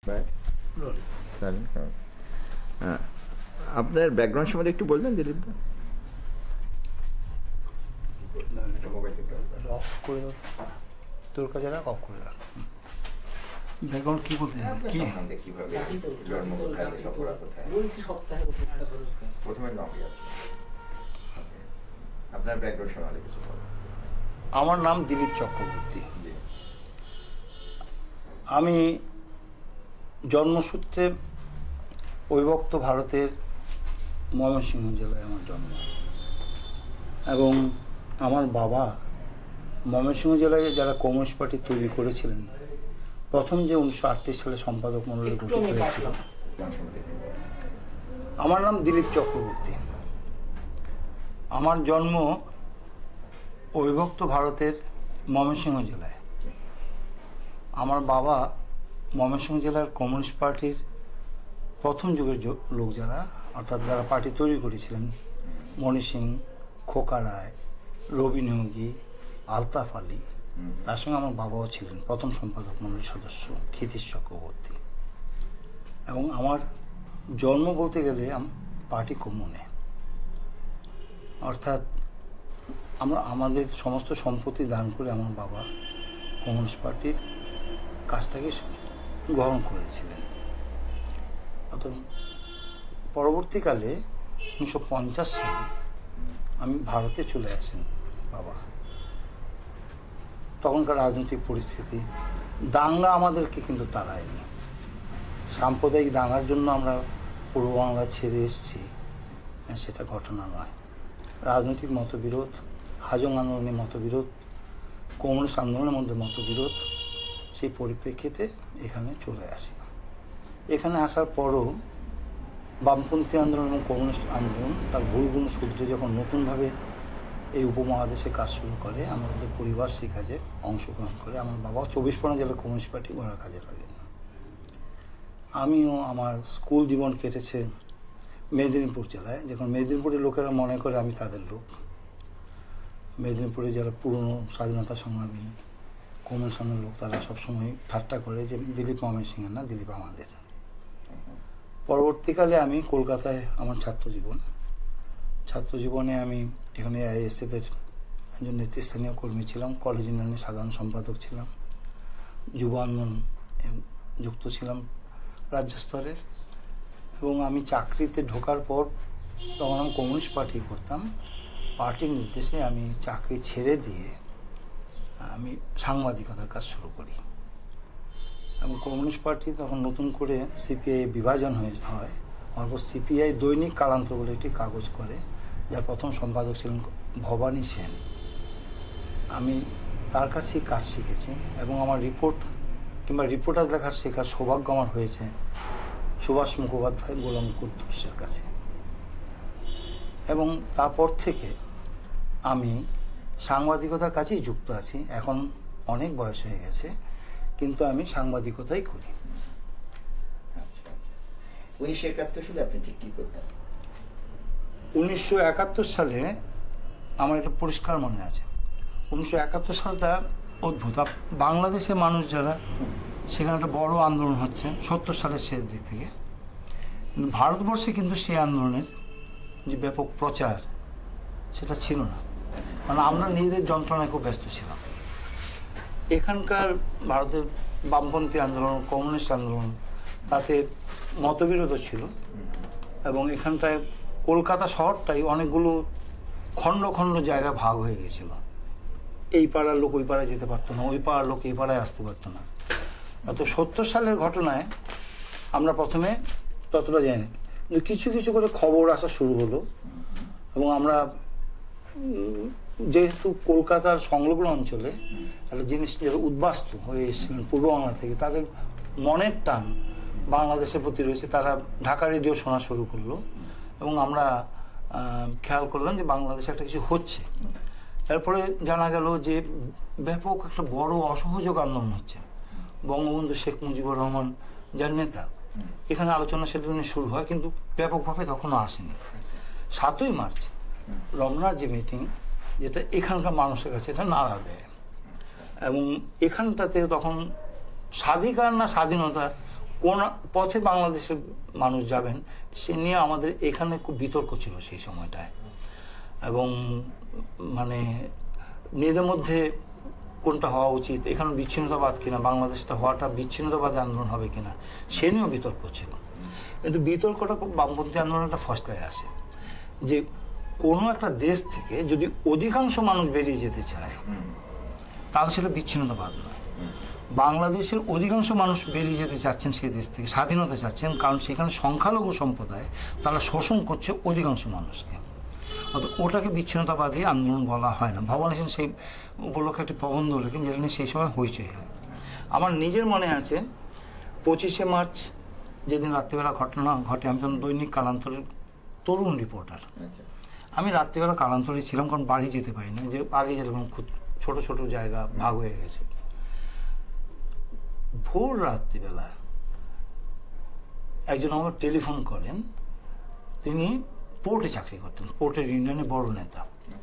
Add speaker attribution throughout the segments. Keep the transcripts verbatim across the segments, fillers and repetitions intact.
Speaker 1: আপনার ব্যাকগ্রাউন্ড সম্বন্ধে একটু বলবেন দিলীপ দা?
Speaker 2: অফ করে দাও, তোর কাছে রাখ, অফ করে রাখ। ব্যাকগ্রাউন্ড কি বলতে কি
Speaker 1: আপনার ব্যাকগ্রাউন্ড শোনালে কিছু বলুন।
Speaker 2: আমার নাম দিলীপ চক্রবর্তী। আমি জন্মসূত্রে অবিভক্ত ভারতের ময়মনসিংহ জেলায় আমার জন্ম, এবং আমার বাবা ময়মনসিংহ জেলায় যারা কমিউনিস্ট পার্টি তৈরি করেছিলেন, প্রথম যে উনিশশো আটত্রিশ সালে সম্পাদক মণ্ডলী গঠিত হয়েছিল। আমার নাম দিলীপ চক্রবর্তী। আমার জন্ম অবিভক্ত ভারতের ময়মনসিংহ জেলায়। আমার বাবা ময়মনসিংহ জেলার কমিউনিস্ট পার্টির প্রথম যুগের লোক যারা, অর্থাৎ যারা পার্টি তৈরি করেছিলেন, মণি সিং, খোকা রায়, রবি নিয়োগী, আলতাফ আলী, তার সঙ্গে আমার বাবাও ছিলেন প্রথম সম্পাদক মণ্ডলীর সদস্য ক্ষিতীশ চক্রবর্তী। এবং আমার জন্ম বলতে গেলে পার্টি কমিউনে, অর্থাৎ আমরা আমাদের সমস্ত সম্পত্তি দান করে আমার বাবা কমিউনিস্ট পার্টির কাজটাকে গ্রহণ করেছিলেন। অর্থাৎ পরবর্তীকালে উনিশশো পঞ্চাশ সালে আমি ভারতে চলে আসেন বাবা। তখনকার রাজনৈতিক পরিস্থিতি, দাঙ্গা আমাদেরকে কিন্তু তাড়ায়নি। সাম্প্রদায়িক দাঙ্গার জন্য আমরা পূর্ব বাংলা ছেড়ে এসেছি সেটা ঘটনা নয়। রাজনৈতিক মতবিরোধ, হাজং আন্দোলনের মতবিরোধ, কমিউনিস্ট আন্দোলনের মধ্যে মতবিরোধ, সেই পরিপ্রেক্ষিতে এখানে চলে আসি। এখানে আসার পরও বামপন্থী আন্দোলন এবং কমিউনিস্ট আন্দোলন তার ভুলগুণ শুধরে যখন নতুনভাবে এই উপমহাদেশে কাজ শুরু করে, আমাদের পরিবার সেই কাজে অংশগ্রহণ করে। আমার বাবা চব্বিশ পরগনা জেলার কমিউনিস্ট পার্টি গড়ার কাজে লাগেন। আমিও আমার স্কুল জীবন কেটেছে মেদিনীপুর জেলায়, যখন মেদিনীপুরের লোকেরা মনে করে আমি তাদের লোক। মেদিনীপুরে যারা পুরনো স্বাধীনতা সংগ্রামী কমিউনিস্ট আন্দোলনের লোক, তারা সবসময় ঠাট্টা করে যে দিলীপ ময়মনসিংহের না, দিলীপ আমাদের। পরবর্তীকালে আমি কলকাতায় আমার ছাত্র জীবন ছাত্র জীবনে আমি এখানে আইএসএফের একজন নেতৃস্থানীয় কর্মী ছিলাম, কলেজ ইউনিয়নের সাধারণ সম্পাদক ছিলাম, যুব আন্দোলন যুক্ত ছিলাম রাজ্য স্তরের। এবং আমি চাকরিতে ঢোকার পর তখন আমি কমিউনিস্ট পার্টি করতাম। পার্টির নির্দেশে আমি চাকরি ছেড়ে দিয়ে আমি সাংবাদিকতার কাজ শুরু করি। এবং কমিউনিস্ট পার্টি তখন নতুন করে সিপিআই বিভাজন হয়ে হয়। তারপর সিপিআই দৈনিক কালান্তর বলে একটি কাগজ করে, যার প্রথম সম্পাদক ছিলেন ভবানী সেন। আমি তার কাছেই কাজ শিখেছি এবং আমার রিপোর্ট কিংবা রিপোর্টার লেখার শেখার সৌভাগ্য আমার হয়েছে সুভাষ মুখোপাধ্যায়, গোলাম কুদ্দুসের কাছে। এবং তারপর থেকে আমি সাংবাদিকতার কাছেই যুক্ত আছি। এখন অনেক বয়স হয়ে গেছে, কিন্তু আমি সাংবাদিকতাই করি।
Speaker 1: উনিশশো একাত্তর সালে আপনি ঠিক কী করতেন?
Speaker 2: উনিশশো একাত্তর সালে আমার একটা পরিষ্কার মনে আছে। উনিশশো একাত্তর সালটা অদ্ভুত। বাংলাদেশের মানুষ যারা, সেখানে একটা বড় আন্দোলন হচ্ছে সত্তর সালের শেষ দিক থেকে, কিন্তু ভারতবর্ষে কিন্তু সেই আন্দোলনের যে ব্যাপক প্রচার সেটা ছিল না, কারণ আমরা নিজেদের যন্ত্রণায় খুব ব্যস্ত ছিলাম। এখানকার ভারতের বামপন্থী আন্দোলন, কমিউনিস্ট আন্দোলন, তাতে মতবিরোধ ছিল। এবং এখানটায় কলকাতা শহরটাই অনেকগুলো খণ্ড খণ্ড জায়গা ভাগ হয়ে গেছিল। এই পাড়ার লোক ওই পাড়ায় যেতে পারতো না, ওই পাড়ার লোক এই পাড়ায় আসতে পারতো না। তো সত্তর সালের ঘটনায় আমরা প্রথমে ততটা জানি, কিন্তু কিছু কিছু করে খবর আসা শুরু হলো। এবং আমরা যেহেতু কলকাতার সংলগ্ন অঞ্চলে একটা জিনিস যারা উদ্বাস্তু হয়ে এসেছিলেন পূর্ব বাংলা থেকে, তাদের মনের টান বাংলাদেশের প্রতি রয়েছে। তারা ঢাকা রেডিও শোনা শুরু করলো এবং আমরা খেয়াল করলাম যে বাংলাদেশে একটা কিছু হচ্ছে। এরপরে জানা গেল যে ব্যাপক একটা বড় অসহযোগ আন্দোলন হচ্ছে। বঙ্গবন্ধু শেখ মুজিবুর রহমান যার নেতা, এখানে আলোচনা সেটা নিয়ে শুরু হয়, কিন্তু ব্যাপকভাবে তখনও আসেনি। সাতই মার্চ রমনার যে মিটিং, যেটা এখানকার মানুষের কাছে এটা নাড়া দেয়। এবং এখানটাতে তখন স্বাধিকার না স্বাধীনতা কোন পথে বাংলাদেশের মানুষ যাবেন সে নিয়ে আমাদের এখানে খুব বিতর্ক ছিল সেই সময়টায়, এবং মানে নিজেদের মধ্যে কোনটা হওয়া উচিত, এখানে বিচ্ছিন্নতাবাদ কিনা, বাংলাদেশটা হওয়াটা বিচ্ছিন্নতাবাদী আন্দোলন হবে কিনা সে নিয়েও বিতর্ক ছিল। কিন্তু বিতর্কটা খুব বামপন্থী আন্দোলনটা ফসলায় আসে যে কোনো একটা দেশ থেকে যদি অধিকাংশ মানুষ বেরিয়ে যেতে চায় তাহলে সেটা বিচ্ছিন্নতাবাদ নয়। বাংলাদেশের অধিকাংশ মানুষ বেরিয়ে যেতে চাচ্ছেন সেই দেশ থেকে, স্বাধীনতা চাচ্ছেন, কারণ সেখানে সংখ্যালঘু সম্প্রদায় তারা শোষণ করছে অধিকাংশ মানুষকে। অর্থাৎ ওটাকে বিচ্ছিন্নতাবাদী আন্দোলন বলা হয় না। ভবানী সেন সেই উপলক্ষে একটি প্রবন্ধ লেখেন যেটা নিয়ে সেই সময় হইচই হয়। আমার নিজের মনে আছে পঁচিশে মার্চ যেদিন রাত্রিবেলা ঘটনা ঘটে, আমি তখন দৈনিক কালান্তরের তরুণ রিপোর্টার। আমি রাত্রিবেলা কালান্তরে ছিলাম, কারণ বাড়ি যেতে পারি না, যে আগে যেরকম খুব ছোট ছোট জায়গা ভাগ হয়ে গেছে। ভোর রাত্রিবেলা একজন আমার টেলিফোন করেন, তিনি পোর্টে চাকরি করতেন, পোর্টের ইউনিয়নের বড় নেতা।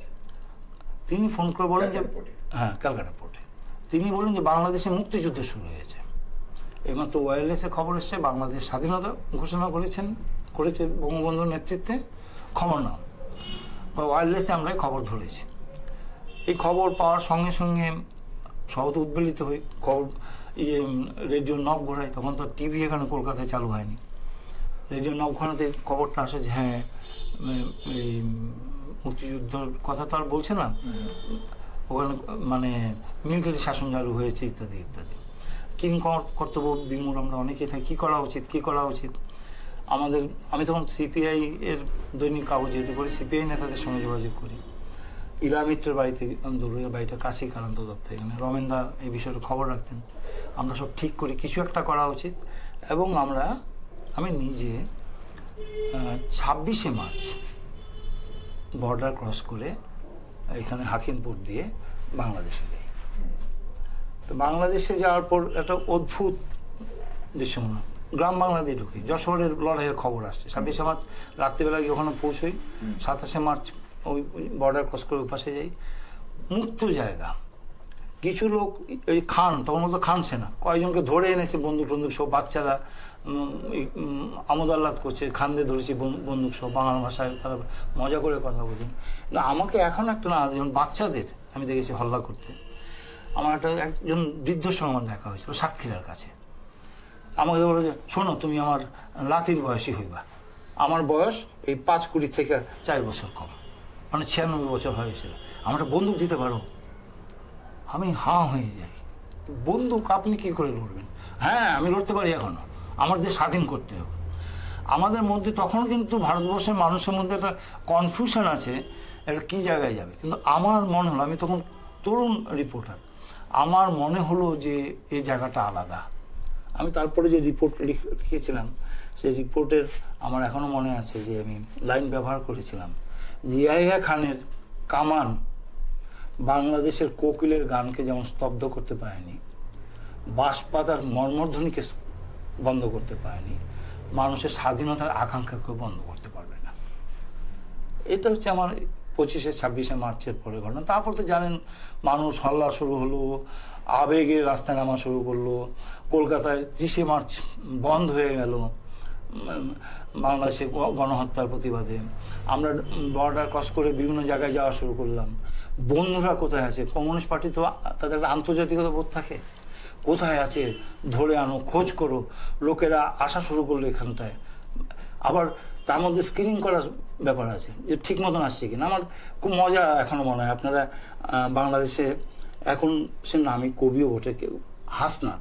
Speaker 2: তিনি ফোন করে বলেন যে হ্যাঁ ক্যালকাটা পোর্টে, তিনি বলেন যে বাংলাদেশে মুক্তিযুদ্ধ শুরু হয়েছে, এইমাত্র ওয়্যারলেসে খবর এসছে বাংলাদেশ স্বাধীনতা ঘোষণা করেছেন করেছে বঙ্গবন্ধুর নেতৃত্বে, খবর নাও। ওয়্যারলেসে আমরাই খবর ধরেছি। এই খবর পাওয়ার সঙ্গে সঙ্গে সব তো উদ্বেলিত হই, খবর ইয়ে রেডিও নব ঘোরাই, তখন তো টিভি এখানে কলকাতায় চালু হয়নি। রেডিও নব ঘোরাতে খবরটা আসে যে হ্যাঁ এই মুক্তিযুদ্ধর কথা তো আর বলছে না, ওখানে মানে মিলিটারি শাসন চালু হয়েছে ইত্যাদি ইত্যাদি। কিং কর্তব্য বিমূঢ় আমরা অনেকেই থাকি, কী করা উচিত কী করা উচিত। আমাদের আমি তখন সিপিআই এর দৈনিক কাগজ যেহেতু করি, সিপিআই নেতাদের সঙ্গে যোগাযোগ করি। ইলা মিত্রের বাড়িতে, দরুইয়ের বাড়িটা কাছেই কালান্ত দপ্তর, এখানে রমেনদা এই বিষয়ে খবর রাখতেন। আমরা সব ঠিক করি কিছু একটা করা উচিত, এবং আমরা আমি নিজে ছাব্বিশে মার্চ বর্ডার ক্রস করে এখানে হাকিমপুর দিয়ে বাংলাদেশে যাই। তো বাংলাদেশে যাওয়ার পর একটা অদ্ভুত দৃশ্য মনে হয়, গ্রাম বাংলা দিয়ে ঢুকি, যশোরের লড়াইয়ের খবর আসছে। ছাব্বিশে মার্চ রাত্রিবেলা গিয়ে ওখানে পৌঁছই, সাতাশে মার্চ ওই বর্ডার ক্রস করে ওপাশে যাই। মুক্ত জায়গা, কিছু লোক এই খান, তখন তো খানছে না, কয়েকজনকে ধরে এনেছে বন্দুক টন্দুক সব, বাচ্চারা আমোদ আহ্লাদ করছে, খানদের ধরেছি বন্দুক সব, বাংলা ভাষায় তারা মজা করে কথা বলছেন। না আমাকে এখন একটা না, যেমন বাচ্চাদের আমি দেখেছি হল্লা করতে। আমার একটা একজন বৃদ্ধর সঙ্গে আমার দেখা হয়েছিল সাতক্ষীরার কাছে। আমাকে বলে যে শোনো তুমি আমার লাতির বয়সী হইবা, আমার বয়স এই পাঁচ কুড়ি থেকে চার বছর কম, মানে ছিয়ানব্বই বছর হয়েছিল, আমার একটা বন্দুক দিতে পারো? আমি হাঁ হয়ে যাই, বন্দুক আপনি কী করে লড়বেন? হ্যাঁ আমি লড়তে পারি, এখনও আমার যে স্বাধীন করতে হবে। আমাদের মধ্যে তখন কিন্তু ভারতবর্ষের মানুষের মধ্যে একটা কনফিউশন আছে, এটা কী জায়গায় যাবে। কিন্তু আমার মনে হলো, আমি তখন তরুণ রিপোর্টার, আমার মনে হলো যে এই জায়গাটা আলাদা। আমি তারপরে যে রিপোর্ট লিখেছিলাম সেই রিপোর্টের আমার এখনও মনে আছে যে আমি লাইন ব্যবহার করেছিলাম, জিয়াহিয়া খানের কামান বাংলাদেশের কোকিলের গানকে যেমন স্তব্ধ করতে পারেনি, বাঁশপাতার মর্মধ্বনিকে বন্ধ করতে পারেনি, মানুষের স্বাধীনতার আকাঙ্ক্ষাকেও বন্ধ করতে পারবে না। এটা হচ্ছে আমার পঁচিশে ছাব্বিশে মার্চের পরে ঘটনা। তারপর তো জানেন মানুষ হল্লা শুরু হলো, আবেগে রাস্তায় নামা শুরু করলো, কলকাতায় ত্রিশে মার্চ বন্ধ হয়ে গেল বাংলাদেশে গণহত্যার প্রতিবাদে। আমরা বর্ডার ক্রস করে বিভিন্ন জায়গায় যাওয়া শুরু করলাম। বন্ধুরা কোথায় আছে? কমিউনিস্ট পার্টি তো তাদের একটা আন্তর্জাতিকতা বোধ থাকে, কোথায় আছে ধরে আনো, খোঁজ করো। লোকেরা আসা শুরু করলো এখানটায়, আবার তার মধ্যে স্ক্রিনিং করার ব্যাপার আছে যে ঠিক মতন আসছে কিনা। আমার খুব মজা এখনও মনে হয়, আপনারা বাংলাদেশে এখন সে নামী কবিও বটে কেউ, হাসনাত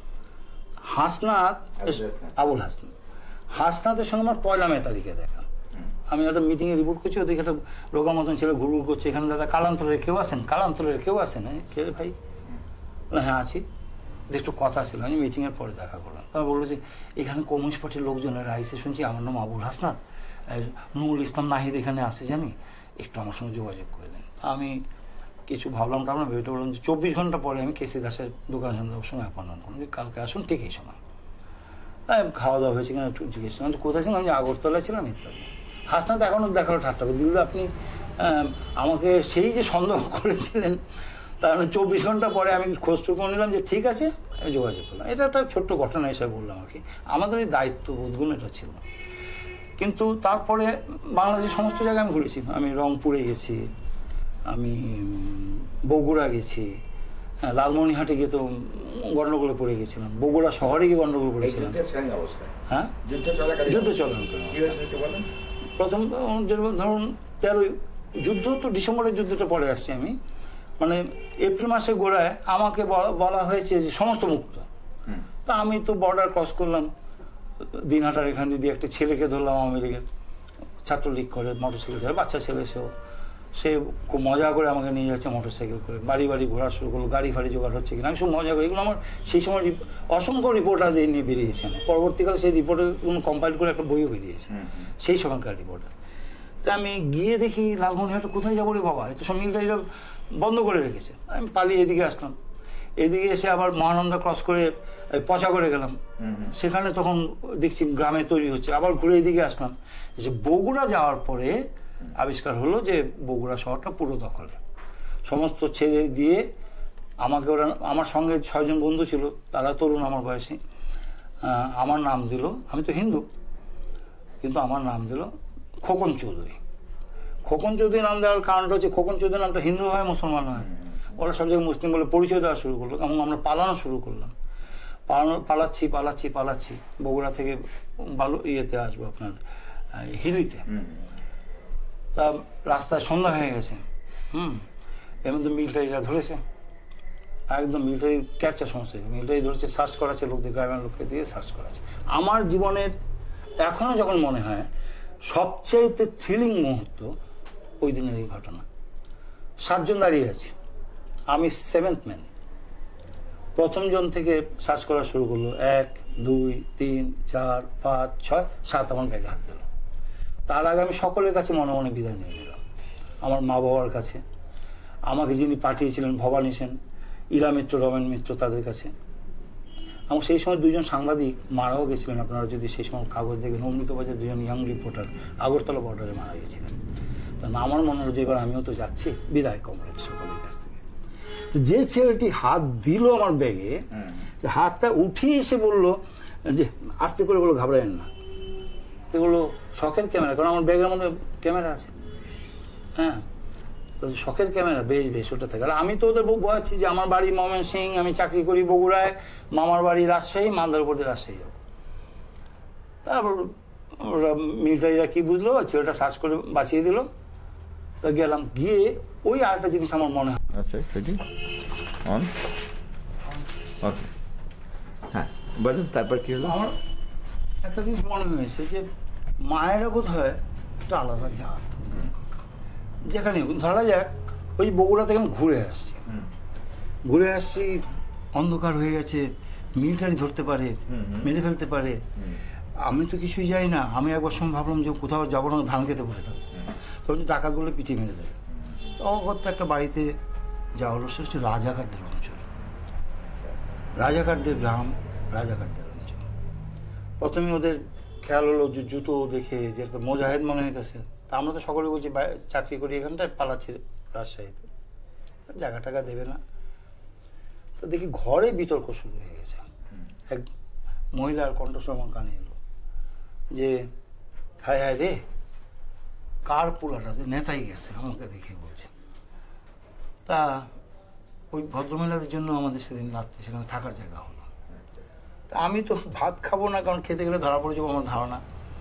Speaker 2: হাসনাত আবুল হাসনাত হাসনাতের সঙ্গে আমার পয়লা মে তারিখে দেখা। আমি একটা মিটিংয়ে রিপোর্ট করছি, ওদিকে একটা রোগা মতন ছেলে ঘুরঘুর করছে, এখানে দাদা কালান্তরের কেউ আসেন? কালান্তরের কেউ আসেন? কে ভাই? না হ্যাঁ আছি, একটু কথা ছিল। আমি মিটিংয়ের পরে দেখা করলাম, তারা বললো যে এখানে কমিউনিস্ট পার্টির লোকজনেরা আইসে, শুনছি আমার নাম আবুল হাসনাত, নুরুল ইসলাম নাহিদ এখানে আসে জানি, একটু আমার সঙ্গে যোগাযোগ করে দেন। আমি কিছু ভাবলাম টাবলাম, ভেবে বললাম যে চব্বিশ ঘন্টা পরে আমি কেসি দাসের দোকানের সামনে ওর সঙ্গে অ্যাপয়েন্টমেন্ট করলাম যে কালকে আসুন ঠিক এই সময়। খাওয়া দাওয়া হয়েছে কিনা একটু জিজ্ঞেস করলাম, কোথায় ছিলাম? আমি আগরতলায় ছিলাম ইত্যাদি। হাসনাত এখনও দেখালো ঠাট্টা, দিল্লি আপনি আমাকে সেই যে সন্দেহ করেছিলেন তার চব্বিশ ঘন্টা পরে আমি খোঁজ করে নিলাম যে ঠিক আছে, যোগাযোগ করলাম। এটা একটা ছোট্ট ঘটনা হিসাবে বললাম আর কি। আমাদের এই দায়িত্ববোধগুলো এটা ছিল। কিন্তু তারপরে বাংলাদেশের সমস্ত জায়গায় আমি ঘুরেছি। আমি রংপুরে গেছি, আমি বগুড়া গেছি, লালমনিরহাটে গিয়ে তো গণ্ডগোলে পড়ে গেছিলাম, বগুড়া শহরে গিয়ে গণ্ডগোল পড়েছিলাম। হ্যাঁ, যুদ্ধ চলাকালীন প্রথম যেরকম ধরুন তেরোই যুদ্ধ তো ডিসেম্বরের যুদ্ধটা পরে আসছি আমি, মানে এপ্রিল মাসের গোড়ায় আমাকে বলা হয়েছে যে সমস্ত মুক্ত। তা আমি তো বর্ডার ক্রস করলাম, দিনহাটার এখান দিয়ে একটা ছেলেকে ধরলাম, আওয়ামী লীগের ছাত্রলীগ করে, মোটরসাইকেল করে, বাচ্চা ছেলে, সেও সে খুব মজা করে আমাকে নিয়ে যাচ্ছে মোটরসাইকেল করে, বাড়ি বাড়ি ঘোরা শুরু করলো, গাড়ি ফাড়ি জোগাড় হচ্ছে কিনা, আমি সব মজা করি। এগুলো আমার সেই সময় অসংখ্য রিপোর্টার যে নিয়ে বেরিয়েছেন, পরবর্তীকালে সেই রিপোর্টের কোনো কম্পাইল করে একটা বইও বেরিয়েছে সেই সময়কার রিপোর্টার। তা আমি গিয়ে দেখি লালমনিরহাটে কোথায় যাবো রে বাবা, এত সব মিলিটারিরা বন্ধ করে রেখেছে। আমি পালিয়ে এদিকে আসলাম, এদিকে এসে আবার মহানন্দা ক্রস করে পচা করে গেলাম, সেখানে তখন দেখছি গ্রামে তৈরি হচ্ছে। আবার ঘুরে এদিকে আসলাম, যে বগুড়া যাওয়ার পরে আবিষ্কার হলো যে বগুড়া শহরটা পুরো দখলে, সমস্ত ছেড়ে দিয়ে আমাকে ওরা, আমার সঙ্গে ছয়জন বন্ধু ছিল, তারা তরুণ আমার বয়সী, আমার নাম দিল, আমি তো হিন্দু কিন্তু আমার নাম দিল খোকন চৌধুরী। খোকন চৌধুরী নাম দেওয়ার কারণটা হচ্ছে খোকন চৌধুরী নামটা হিন্দু হয়, মুসলমান হয়, ওরা সব জায়গায় মুসলিম বলে পরিচয় দেওয়া শুরু করলো, এবং আমরা পালানো শুরু করলাম। পালানো পালাচ্ছি পালাচ্ছি পালাচ্ছি বগুড়া থেকে বালু ইয়েতে আসবো আপনার হিলিতে। তা রাস্তায় সন্ধ্যা হয়ে গেছে, হুম এর মধ্যে মিলিটারিরা ধরেছে, একদম মিলিটারি ক্যাপচার সমস্যা, মিলিটারি ধরেছে, সার্চ করাচ্ছে, লোকদের গ্রামের লোককে দিয়ে সার্চ করাচ্ছে। আমার জীবনের এখনও যখন মনে হয় সবচেয়ে থ্রিলিং মুহূর্ত ওই দিনের এই ঘটনা। সাতজন দাঁড়িয়ে আছে, আমি সেভেন্থ ম্যান। প্রথম জন থেকে সার্চ করা শুরু করলো, এক দুই তিন চার পাঁচ ছয় সাত, আমার ব্যাগে হাত দিল। তার আগে আমি সকলের কাছে মনে মনে বিদায় নিয়ে নিলাম, আমার মা বাবার কাছে, আমাকে যিনি পাঠিয়েছিলেন ভবানী সেন, ইরা মিত্র, রমেন মিত্র, তাদের কাছে। আমার সেই সময় দুইজন সাংবাদিক মারাও গেছিলেন, আপনারা যদি সেই সময় কাগজ দেখবেন, অমৃতবাজার দুজন ইয়াং রিপোর্টার আগরতলা বর্ডারে মারা গেছিলেন। তা আমার মনে হলো যে এবার আমিও তো যাচ্ছি, বিদায় কমরেড সকলের কাছ থেকে। যে ছেলেটি হাত দিল আমার ব্যাগে, হাতটা উঠিয়ে এসে বললো যে আস্তে করে বলো, ঘাবড়ায়েন না, এগুলো শখের ক্যামেরা, কারণ আমার ব্যাগের মধ্যে ক্যামেরা আছে। হ্যাঁ, তো শখের ক্যামেরা, বেশ বেশ ওটা থাকে। আর আমি তো ওদের বোঝাচ্ছি যে আমার বাড়ি ময়মনসিংহ, আমি চাকরি করি বগুড়ায়, মামার বাড়ি রাজশাহী, মালদার উপর দিয়ে রাজশাহী যাবো। তারপর ওরা মিলিটারিরা কি বুঝলো, ছেলেটা সার্চ করে বাঁচিয়ে দিল। তো গেলাম, গিয়ে ওই আরেকটা জিনিস আমার মনে হয়,
Speaker 1: আচ্ছা রেডি অন ওকে, হ্যাঁ বলেন তারপর কি হলো।
Speaker 2: আমার একটা জিনিস মনে হয়েছে যে মায়েরা বোধ হয় একটা আলাদা জাত, বুঝলেন, যেখানে ধরা যাক ওই বগুড়া থেকে আমি ঘুরে আসছি, ঘুরে আসছি অন্ধকার হয়ে গেছে, মিলিটারি ধরতে পারে, মেরে ফেলতে পারে, আমি তো কিছুই যাই না। আমি একবার সময় ভাবলাম যে কোথাও যাবো না, ধান খেতে বসে থাকবো, তখন ডাকাতগুলো পিটিয়ে মেরে দেবে। তো অগত্যা একটা বাড়িতে যাওয়া হলো, সে হচ্ছে রাজাকারদের অঞ্চল, রাজাকারদের গ্রাম, রাজাকারদের অঞ্চল। প্রথমে ওদের খেয়াল হলো যে জুতো দেখে যে একটা মোজাহেদ মনে হইতেছে। তা আমরা তো সকলে বলছি চাকরি করি এখানটায়, পালাচ্ছি রাজশাহীতে, জায়গা টাকা দেবে না। তো দেখি ঘরে বিতর্ক শুরু হয়ে গেছে। এক মহিলার কণ্ঠস্বর আমার কানে এলো যে হায় হায় রে, কার পোলাটা যে নেতাই গেছে, আমাকে দেখে বলছে। তা ওই ভদ্রমহিলাদের জন্য আমাদের সেদিন রাত্রে সেখানে থাকার জায়গা হলো। তা আমি তো ভাত খাবো না, কারণ খেতে গেলে ধরা পড়ে যাবো আমার ধারণা।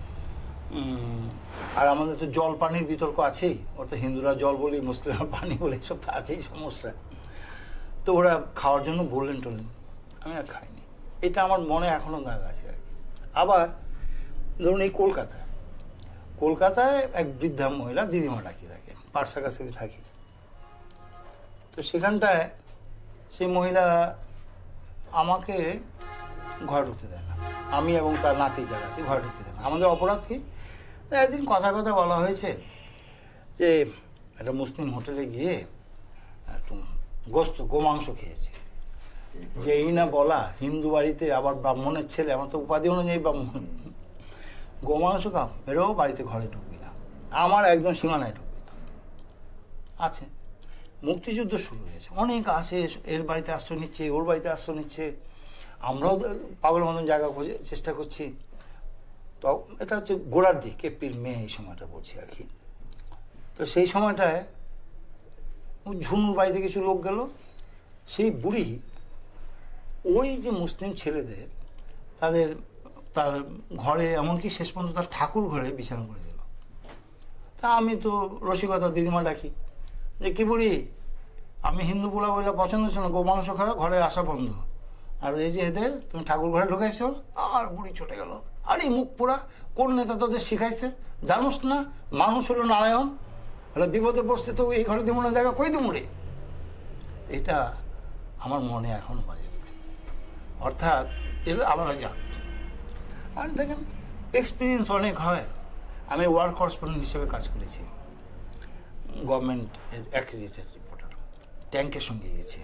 Speaker 2: আর আমাদের তো জল পানির বিতর্ক আছেই, ওর তো হিন্দুরা জল বলি, মুসলিমরা পানি বলে, এসব তো আছেই সমস্যা। তো ওরা খাওয়ার জন্য বললেন টললেন, আমি আর খাইনি। এটা আমার মনে এখনও দাগ আছে আর কি। আবার ধরুন এই কলকাতায়, কলকাতায় এক বৃদ্ধা মহিলা, দিদিমা ডাকি থাকে, পার্সা কাছে থাকি। তো সেখানটায় সেই মহিলা আমাকে ঘরে ঢুকতে দেয় না, আমি এবং তার নাতি যারা আছে ঘরে ঢুকতে দেয় না। আমাদের অপরাধ কি, একদিন কথা কথা বলা হয়েছে যে একটা মুসলিম হোটেলে গিয়ে একটু গোস্ত গোমাংস খেয়েছে। যেই না বলা, হিন্দু বাড়িতে আবার ব্রাহ্মণের ছেলে, আমার তো উপাধি অনুযায়ী ব্রাহ্মণ, গোমাংস খাও, এরাও বাড়িতে ঘরে ঢুকবি না, আমার একদম সীমানায় ঢুকবি না আছে। মুক্তিযুদ্ধ শুরু হয়েছে, অনেক আসে, এর বাড়িতে আশ্রয় নিচ্ছে, ওর বাড়িতে আশ্রয় নিচ্ছে, আমরাও পাগলের মতন জায়গা খোঁজে চেষ্টা করছি। তো এটা হচ্ছে গোড়ার দিক, এপ্রিল মে এই সময়টা বলছি আর কি। তো সেই সময়টায় ঝুনুর বাড়িতে কিছু লোক গেল, সেই বুড়ি ওই যে মুসলিম ছেলেদের তাদের তার ঘরে, এমনকি শেষ পর্যন্ত তার ঠাকুর ঘরে বিছানা করে দিল। তা আমি তো রসিকতা দিদিমা ডাকি যে কি বুড়ি, আমি হিন্দু পোলা বইলা পছন্দ ছিল না, গোমাংস খাওয়া ঘরে আসা বন্ধ, আর এই যে এদের তুমি ঠাকুর ঘরে ঢুকাইছো। আর বুড়ি ছুটে গেল, আরে মুখ পোড়া, কোন নেতা তোদের শিখাইছে জানোস না? মানুষ হলো নারায়ণ, হলে বিপদে পড়ছে তো এই ঘরে দিব না, জায়গা কই দিব রে। এটা আমার মনে এখনো বাজে। অর্থাৎ এর আলাদা যাক। আর দেখেন এক্সপিরিয়েন্স অনেক হয়। আমি ওয়ার করেসপন্ডেন্ট হিসেবে কাজ করেছি, গভর্নমেন্ট অ্যাক্রেডিটেড রিপোর্টার, ট্যাঙ্কের সঙ্গে গেছি।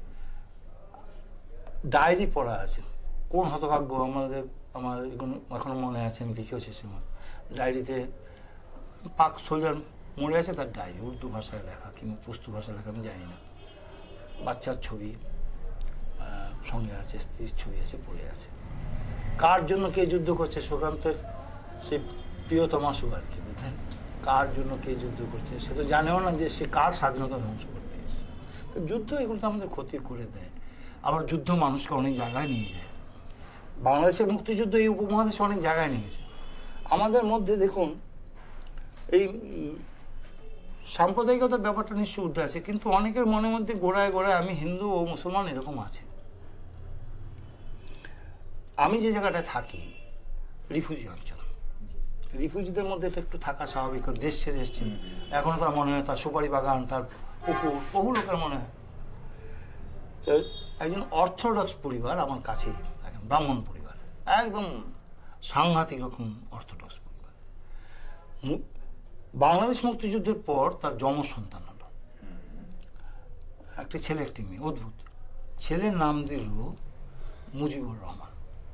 Speaker 2: ডায়েরি পড়া আছে, কোন হতভাগ্য আমাদের, আমার এখনো মনে আছে, আমি লিখেছি সময় ডায়েরিতে, পাক সোলজার মরে আছে, তার ডায়েরি উর্দু ভাষায় লেখা কিংবা পশতু ভাষায় লেখা আমি জানি না, বাচ্চার ছবি সঙ্গে আছে, স্ত্রীর ছবি আছে, পড়ে আছে। কার জন্য কে যুদ্ধ করছে, সুকান্তের সে প্রিয়তমা সু আর কি, বুঝলেন, কার জন্য কে যুদ্ধ করছে সে তো জানেও না যে সে কার স্বাধীনতা ধ্বংস করতে এসেছে। তো যুদ্ধ এগুলো তো আমাদের ক্ষতি করে দেয়। আবার যুদ্ধ মানুষকে অনেক জায়গায় নিয়ে যায়। বাংলাদেশের মুক্তিযুদ্ধ এই উপমহাদেশে অনেক জায়গায় নিয়ে গেছে। আমাদের মধ্যে দেখুন এই সাম্প্রদায়িকতার ব্যাপারটা নিশ্চয়ই উঠে আছে, কিন্তু অনেকের মনের মধ্যে গোড়ায় গোড়ায় আমি হিন্দু ও মুসলমান এরকম আছে। আমি যে জায়গাটায় থাকি রিফিউজি অঞ্চল, রিফিউজিদের মধ্যে এটা একটু থাকা স্বাভাবিক। দেশ ছেড়ে এসছেন, এখনো তার মনে হয় তার সুপারি বাগান, তার পুকুর, বহু লোকের মনে হয়। তো একজন অর্থোডক্স পরিবার আমার কাছেই থাকেন, ব্রাহ্মণ পরিবার, একদম সাংঘাতিক রকম অর্থোডক্স পরিবার। বাংলাদেশ মুক্তিযুদ্ধের পর তার যম সন্তান হলো একটি ছেলে একটি মেয়ে, অদ্ভুত। ছেলের নাম দিল মুজিবুর রহমান,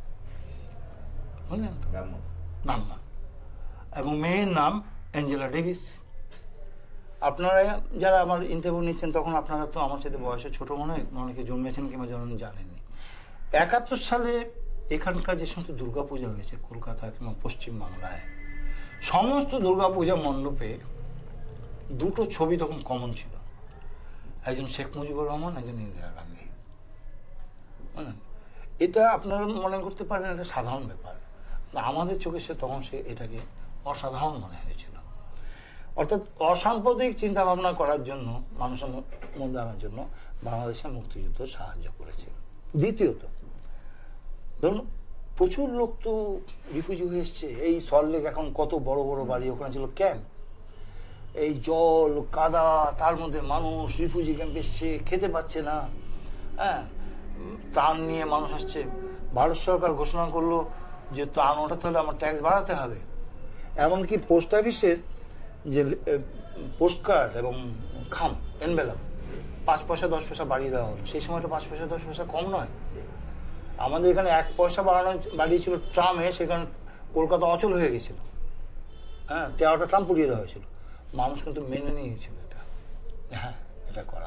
Speaker 2: বুঝলেন তো, ব্রাহ্মণ, এবং মেয়ের নাম অ্যাঞ্জেলা ডেভিস। আপনারা যারা আমার ইন্টারভিউ নিচ্ছেন তখন আপনারা তো আমার সাথে বয়সে ছোটো মনে হয়, অনেকে জন্মেছেন কিংবা জন্ম জানেননি। একাত্তর সালে এখানকার যে সমস্ত দুর্গাপূজা হয়েছে কলকাতা কিংবা পশ্চিমবাংলায়, সমস্ত দুর্গাপূজা মণ্ডপে দুটো ছবি তখন কমন ছিল, একজন শেখ মুজিবুর রহমান, একজন ইন্দিরা গান্ধী। বুঝলেন, এটা আপনারা মনে করতে পারেন এটা সাধারণ ব্যাপার, আমাদের চোখে সে তখন সে এটাকে অসাধারণ মনে হয়েছিল। অর্থাৎ অসাম্প্রদায়িক চিন্তা ভাবনা করার জন্য, মানুষের মধ্যে আনার জন্য বাংলাদেশের মুক্তিযুদ্ধ সাহায্য করেছে। দ্বিতীয়ত ধরুন প্রচুর লোক তো রিফিউজি হয়ে এসছে। এই সল্টলেক এখন কত বড় বড় বাড়ি, ওখানে ছিল ক্যাম্প, এই জল কাদা, তার মধ্যে মানুষ রিফিউজি ক্যাম্প এসছে, খেতে পাচ্ছে না, হ্যাঁ, ত্রাণ নিয়ে মানুষ আসছে। ভারত সরকার ঘোষণা করলো যে ত্রাণ ওঠাতে হলে আমার ট্যাক্স বাড়াতে হবে। এমনকি পোস্ট অফিসের যে পোস্ট কার্ড এবং খাম এনভেলপ পাঁচ পয়সা দশ পয়সা বাড়িয়ে দেওয়া হলো। সেই সময়টা পাঁচ পয়সা দশ পয়সা কম নয়। আমাদের এখানে এক পয়সা বাড়ানো বাড়িয়েছিল ট্রামে, সেখানে কলকাতা অচল হয়ে গেছিল, হ্যাঁ, তেরোটা ট্রাম পুড়িয়ে দেওয়া হয়েছিল। মানুষ কিন্তু মেনে নিয়েছিল এটা, হ্যাঁ এটা করা।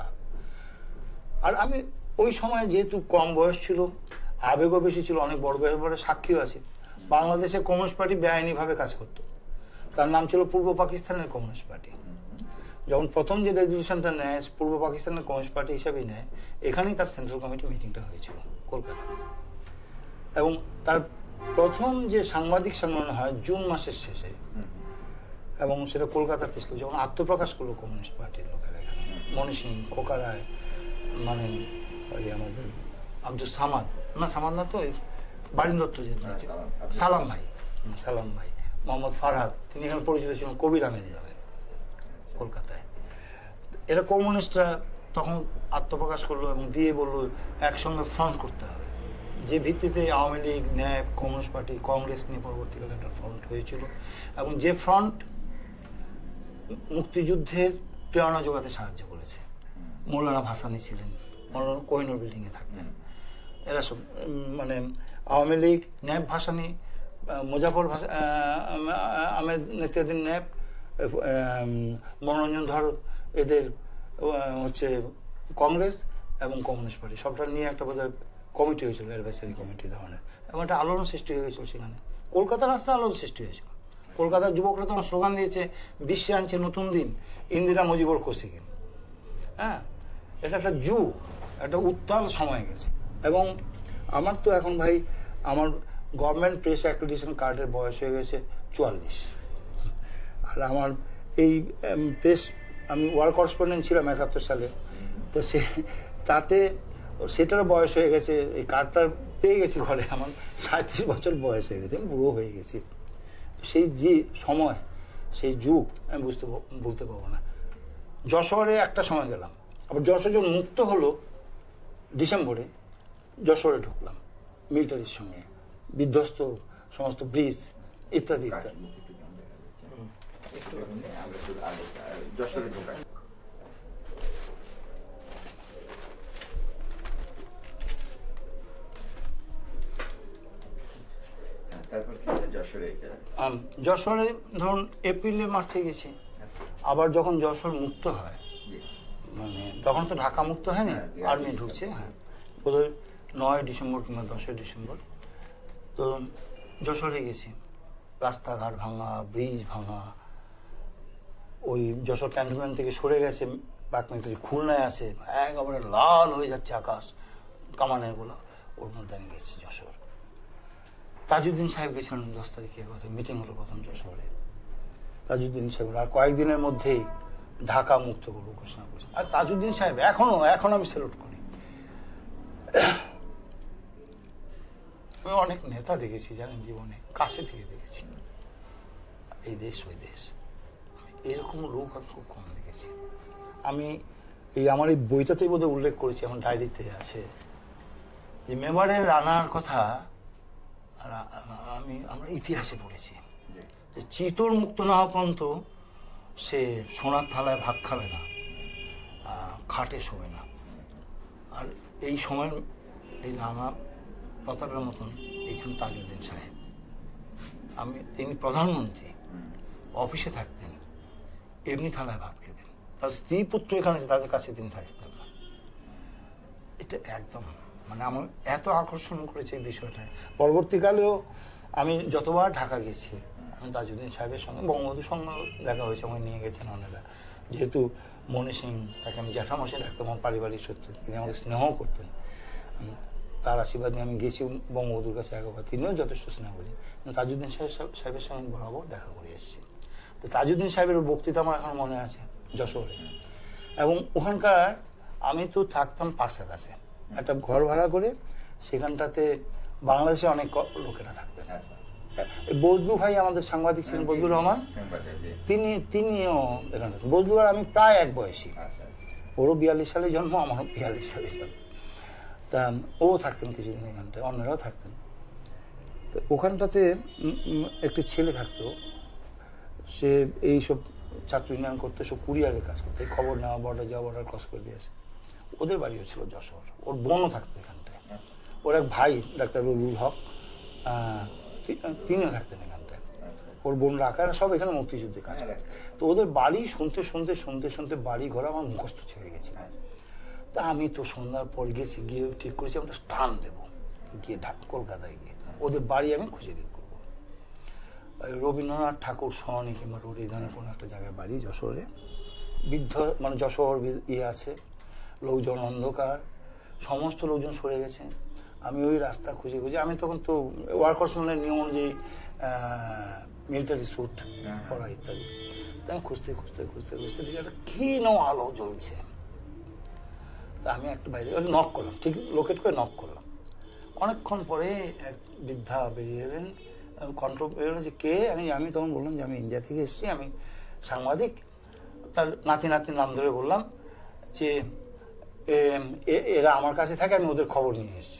Speaker 2: আর আমি ওই সময় যেহেতু কম বয়স ছিল, আবেগও বেশি ছিল, অনেক বড় বড় বড় সাক্ষীও আছে। বাংলাদেশে কমিউনিস্ট পার্টি বেআইনিভাবে কাজ করতো, তার নাম ছিল পূর্ব পাকিস্তানের কমিউনিস্ট পার্টি। যখন প্রথম যে রেজলিউশনটা নেয় পূর্ব পাকিস্তানের কমিউনিস্ট পার্টি হিসাবেই নেয়, এখানেই তার সেন্ট্রাল কমিটি মিটিংটা হয়েছিল কলকাতা। এবং তার প্রথম যে সাংবাদিক সম্মেলন হয় জুন মাসের শেষে, এবং সেটা কলকাতার প্রেস ক্লাবে যখন আত্মপ্রকাশ করলো কমিউনিস্ট পার্টির লোকেরা, এখানে মণি সিং, খোকা রায়, মানে ওই আমাদের আব্দুল সামাদ, না সামাদ না তো, ওই বারিন দত্ত যে সালাম ভাই, সালাম ভাই, মোহাম্মদ ফারহাদ, তিনি এখানে পরিচিত ছিলেন কবির আহমেদ নামে কলকাতায়। এরা কমিউনিস্টরা তখন আত্মপ্রকাশ করলো এবং দিয়ে বললো একসঙ্গে ফ্রন্ট করতে হবে, যে ভিত্তিতে Awami League, NAP, communist party, Congress নিয়ে পরবর্তীকালে একটা ফ্রন্ট হয়েছিল। এবং যে ফ্রন্ট মুক্তিযুদ্ধের প্রেরণা যোগাতে সাহায্য করেছে। মৌলানা ভাসানী ছিলেন, মৌলানা কোহিনুর বিল্ডিংয়ে থাকতেন। এরা সব মানে আওয়ামী লীগ, ন্যাপ ভাসানী, মুজাফর আহমেদ নেতৃত্বাধীন ন্যাপ, মনোরঞ্জন ধর, এদের হচ্ছে কংগ্রেস এবং কমিউনিস্ট পার্টি সবটা নিয়ে একটা বোধহয় কমিটি হয়েছিল, অ্যাডভাইসারি কমিটি ধরনের, এবং একটা আলোড়ন সৃষ্টি হয়ে গেছিল সেখানে। কলকাতার রাস্তায় আলোড়ন সৃষ্টি হয়েছিল। কলকাতার যুবকরা তখন স্লোগান দিয়েছে, বিশ্বে আনছে নতুন দিন, ইন্দিরা মুজিবুর কোসিকে। হ্যাঁ, এটা একটা যুগ, একটা উত্তাল সময় গেছে। এবং আমার তো এখন ভাই আমার গভর্নমেন্ট প্রেস অ্যাক্রিডিটেশন কার্ডের বয়স হয়ে গেছে চুয়াল্লিশ। আর আমার এই প্রেস, আমি ওয়ার্ল্ড করেসপন্ডেন্ট ছিলাম একাত্তর সালে, তো সে তাতে সেটারও বয়স হয়ে গেছে। এই কার্ডটা পেয়ে গেছি ঘরে, আমার সাঁত্রিশ বছর বয়স হয়ে গেছে, আমি বুড়ো হয়ে গেছি। সেই যে সময়, সেই যুগ আমি বুঝতে বলতে পারবো না। যশোরে একটা সময় গেলাম, আবার যশোর যখন মুক্ত হলো ডিসেম্বরে, যশোরে ঢুকলাম মিলিটারির সঙ্গে, বিধ্বস্ত সমস্ত ব্রিজ ইত্যাদি ইত্যাদি। যশোরে ধরুন এপ্রিলে মার্চে গেছি। আবার যখন যশোর মুক্ত হয়, মানে তখন তো ঢাকা মুক্ত হয়নি, আর্মি ঢুকছে, হ্যাঁ বোধহয় নয় ডিসেম্বর কিংবা দশই ডিসেম্বর, তো যশোরে গেছি। রাস্তাঘাট ভাঙা, ব্রিজ ভাঙা, ওই যশোর ক্যান্টনমেন্ট থেকে সরে গেছে পাক মিলিটারি, খুলনায় আছে, একেবারে লাল হয়ে যাচ্ছে আকাশ কামানেরগুলো, ওর মধ্যে আমি গেছি যশোর। তাজউদ্দিন সাহেব গেছিলেন দশ তারিখে, কথা মিটিং হলো প্রথম যশোরে, তাজউদ্দিন সাহেব আর কয়েকদিনের মধ্যেই ঢাকা মুক্ত করবো ঘোষণা করছে। আর তাজউদ্দিন সাহেব এখনো এখন আমি স্যালুট করি। আমি অনেক নেতা দেখেছি জানেন জীবনে, কাছে থেকে দেখেছি, এই দেশ ওই দেশ, এরকম লোক আমি খুব কম দেখেছি। আমি এই আমার এই বইটাতেই বোধহয় উল্লেখ করেছি, আমার ডায়েরিতে আছে, যে মেবারের রানার কথা আমি আমরা ইতিহাসে পড়েছি, যে চিতর মুক্ত না হওয়া পর্যন্ত সে সোনার থালায় ভাত খাবে না, খাটে শোবে না। আর এই সময়ের এই রানা প্রতাপের মতন এই ছিলেন তাজউদ্দিন সাহেব। আমি তিনি প্রধানমন্ত্রী, অফিসে থাকতেন, এমনি থালায় ভাত খেতেন, তার স্ত্রী পুত্র এখানে তাদের কাছে তিনি থাকতেন না। এটা একদম মানে আমার এত আকর্ষণ করেছে এই বিষয়টায়। পরবর্তীকালেও আমি যতবার ঢাকা গেছি, আমি তাজউদ্দিন সাহেবের সঙ্গে, বঙ্গবন্ধুর সঙ্গে দেখা হয়েছে, আমাকে নিয়ে গেছেন ওনারা। যেহেতু মনি সিং, তাকে আমি জ্যাঠামশাই ডাকতাম, আমার পারিবারিক সূত্রে, তিনি আমাকে স্নেহও করতেন। তার আশীর্বাদ নিয়ে আমি গেছি বঙ্গবন্ধুর কাছে একবার, তিনিও যথেষ্ট স্নেহ করেছেন। তাজউদ্দিন সাহেব সাহেবের সঙ্গে বরাবর দেখা করে এসেছি। তো তাজউদ্দিন সাহেবের বক্তৃতা আমার এখন মনে আছে যশোরে। এবং ওখানকার আমি তো থাকতাম পার্সার কাছে, একটা ঘর ভাড়া করে, সেখানটাতে বাংলাদেশে অনেক লোকেরা থাকতেন। বজলু ভাই আমাদের সাংবাদিক ছিলেন, বজলুর রহমান, তিনি তিনিও এখানে থাকতেন। বজলু আর আমি প্রায় এক বয়সী, ওরও বিয়াল্লিশ সালে জন্ম, আমারও বিয়াল্লিশ সালে জন্ম। তা ও থাকতেন কিছুদিন এখানটায়, অন্যরাও থাকতেন। তো ওখানটাতে একটি ছেলে থাকতো, সে এইসব ছাত্র ইউনিয়ন করতে, সব কুরিয়ারের কাজ করতো, এই খবর নেওয়া, বর্ডার যাওয়া, বর্ডার ক্রস করে দিয়ে আসে। ওদের বাড়িও ছিল যশোর, ওর বোনও থাকতো এখানটায়, ওর এক ভাই ডাক্তার রবিউল হক, তিনিও থাকতেন এখানটায়, ওর বোন রাখারা সব এখানে মুক্তিযুদ্ধে কাজ করে। তো ওদের বাড়ি শুনতে শুনতে শুনতে শুনতে বাড়ি ঘর আমার মুখস্থ হয়ে গেছে। তা আমি তো সন্ধ্যার পর গেছি, গিয়ে ঠিক করেছি আমরা টান দেবো, গিয়ে ঢাকা কলকাতায় গিয়ে ওদের বাড়ি আমি খুঁজে বের করবো। রবীন্দ্রনাথ ঠাকুর সরণি কিংবা রোড এই ধরনের কোনো একটা জায়গায় বাড়ি যশোরে, বৃদ্ধ মানে যশোর ইয়ে আছে, লোকজন অন্ধকার, সমস্ত লোকজন সরে গেছে। আমি ওই রাস্তা খুঁজে খুঁজে, আমি তখন তো ওয়ার্কার্সম্যানের নিয়ম অনুযায়ী মিলিটারি স্যুট পরা ইত্যাদি, তো আমি খুঁজতে খুঁজতে খুঁজতে খুঁজতে দেখি একটা ক্ষীণ আলো জ্বলছে। তা আমি একটা বাইরে নক করলাম, ঠিক লোকেট করে নক করলাম। অনেকক্ষণ পরে এক বৃদ্ধা বেরিয়ে এলেন, কণ্ঠ বেরোলো যে কে। আমি আমি তখন বললাম যে আমি ইন্ডিয়া থেকে এসেছি, আমি সাংবাদিক। তার নাতি নাতির নাম ধরে বললাম যে এরা আমার কাছে থাকে, আমি ওদের খবর নিয়ে এসেছি।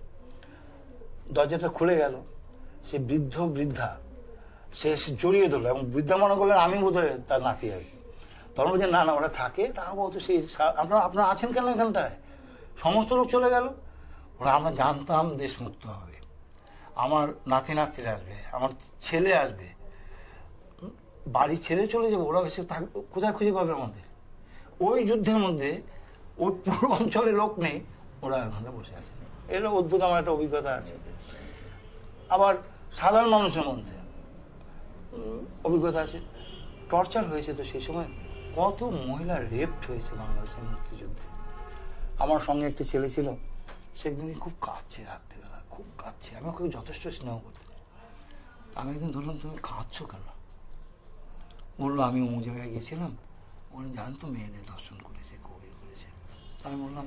Speaker 2: দরজাটা খুলে গেল, সে বৃদ্ধ বৃদ্ধা সে এসে জড়িয়ে ধরলো, এবং বৃদ্ধা মনে করলেন আমি বোধহয় তার নাতি আর কি। তখন বলছে না না ওরা থাকে। তা বলতো সেই আপনারা আপনারা আছেন কেন এখানটায়? সমস্ত লোক চলে গেল। ওরা আমরা জানতাম দেশ মুক্ত হবে, আমার নাতি নাতিরা আসবে, আমার ছেলে আসবে, বাড়ি ছেড়ে চলে যাবো, ওরা এসে কোথায় খুঁজে পাবে আমাদের? ওই যুদ্ধের মধ্যে ওই পুরো অঞ্চলে লোক নেই, ওরা ওখানে বসে আছে। এটা অদ্ভুত আমার একটা অভিজ্ঞতা আছে। আবার সাধারণ মানুষের মধ্যে অভিজ্ঞতা আছে, টর্চার হয়েছে। তো সেই সময় কত মহিলা রেপড হয়েছে বাংলাদেশের মুক্তিযুদ্ধে। আমার সঙ্গে একটি ছেলে ছিল, সেদিন খুব কাঁদছে, রাত্রিবেলা খুব কাঁদছে। আমি ওকে যথেষ্ট স্নেহ করতাম। আমি একদিন ধরলাম, তুমি কাঁদছো কেন? বললো, আমি অমুক জায়গায় গেছিলাম, ওখানে জানেন তো মেয়েদের ধর্ষণ করেছে, কবি করেছে। আমি বললাম,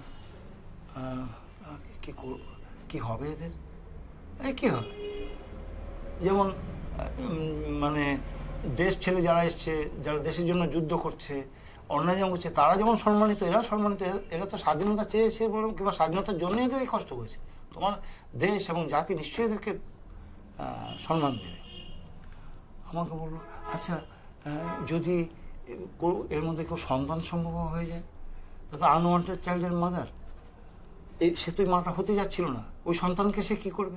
Speaker 2: কি কি হবে এদের? এই কী হবে? যেমন মানে দেশ ছেড়ে যারা এসছে, যারা দেশের জন্য যুদ্ধ করছে, অন্যায় যেমন করছে, তারা যেমন সম্মানিত, এরা সম্মানিত। এরা তো স্বাধীনতা চেয়েছে বলে, কিংবা স্বাধীনতার জন্য এদের এই কষ্ট করেছে। তোমার দেশ এবং জাতি নিশ্চয়ই এদেরকে সম্মান দেবে। আমাকে বললো, আচ্ছা যদি এর মধ্যে কেউ সন্তান সম্ভব হয়ে যায়, তাতে আনওয়ান্টেড চাইল্ডের মাদার, এই সে তো মাটা হতে যাচ্ছিল না, ওই সন্তানকে সে কী করবে?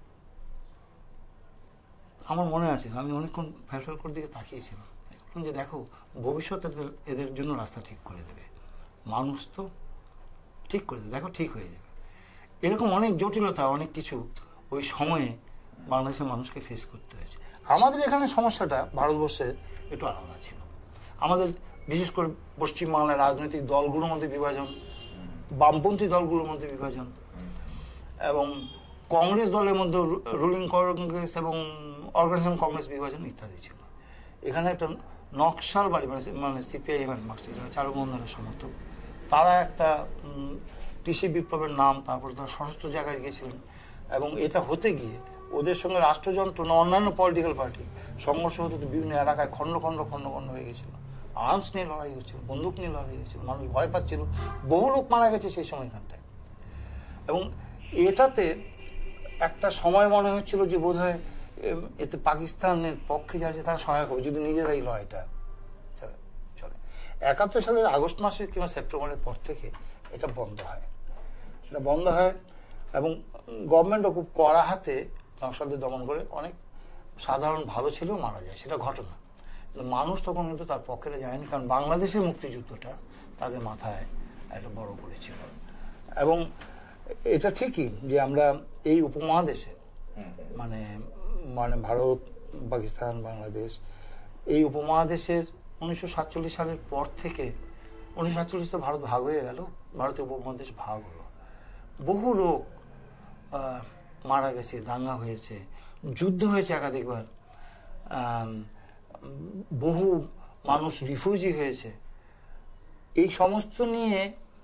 Speaker 2: আমার মনে আছে আমি অনেকক্ষণ ফ্যালফ্যাল করে দিকে তাকিয়েছিলাম, যে দেখো ভবিষ্যৎ এদের এদের জন্য রাস্তা ঠিক করে দেবে, মানুষ তো ঠিক করে দেবে, দেখো ঠিক হয়ে যাবে। এরকম অনেক জটিলতা, অনেক কিছু ওই সময়ে বাংলাদেশের মানুষকে ফেস করতে হয়েছে। আমাদের এখানে সমস্যাটা ভারতবর্ষের একটু আলাদা ছিল। আমাদের বিশেষ করে পশ্চিমবাংলার রাজনৈতিক দলগুলোর মধ্যে বিভাজন, বামপন্থী দলগুলোর মধ্যে বিভাজন, এবং কংগ্রেস দলের মধ্যে রুলিং কংগ্রেস এবং অর্গানাইজেশন কংগ্রেস বিভাজন ইত্যাদি ছিল। এখানে একটা নকশাল বাড়ি, মানে মানে সিপিআইএম এন্ড মার্কসিস্ট, চারুবন্ধনের সমর্থক, তারা একটা কৃষি বিপ্লবের নাম, তারপরে তারা সশস্ত্র জায়গায় গিয়েছিলেন, এবং এটা হতে গিয়ে ওদের সঙ্গে রাষ্ট্রযন্ত্র না অন্যান্য পলিটিক্যাল পার্টি সংঘর্ষ হতে বিভিন্ন এলাকায় খণ্ড খণ্ড খণ্ড খণ্ড হয়ে গেছিল। আর্মস নিয়ে লড়াই হচ্ছিল, বন্দুক নিয়ে লড়াই হচ্ছিল, মানুষ ভয় পাচ্ছিল, বহু লোক মারা গেছে সেই সময়খানটায়। এবং এটাতে একটা সময় মনে হচ্ছিল যে বোধ হয় এতে পাকিস্তানের পক্ষে যারা আছে তারা সহায়ক হবে, যদি নিজেরাই লড়াইটা চলে। একাত্তর সালের আগস্ট মাসের কিংবা সেপ্টেম্বরের পর থেকে এটা বন্ধ হয়, এটা বন্ধ হয় এবং গভর্নমেন্টও খুব কড়া হাতে নকশালদের দমন করে অনেক সাধারণ ভালো ছেলেও মারা যায়, সেটা ঘটনা। কিন্তু মানুষ তখন কিন্তু তার পক্ষেটা যায়নি, কারণ বাংলাদেশের মুক্তিযুদ্ধটা তাদের মাথায় একটা বড় করেছিল। এবং এটা ঠিকই যে আমরা এই উপমহাদেশে মানে মানে ভারত, পাকিস্তান, বাংলাদেশ, এই উপমহাদেশের উনিশশো সাতচল্লিশ সালের পর থেকে, উনিশশো সাতচল্লিশ তো ভারত ভাগ হয়ে গেল, ভারতীয় উপমহাদেশ ভাগ হলো, বহু লোক মারা গেছে, দাঙ্গা হয়েছে, যুদ্ধ হয়েছে একাধিকবার, বহু মানুষ রিফিউজি হয়েছে। এই সমস্ত নিয়ে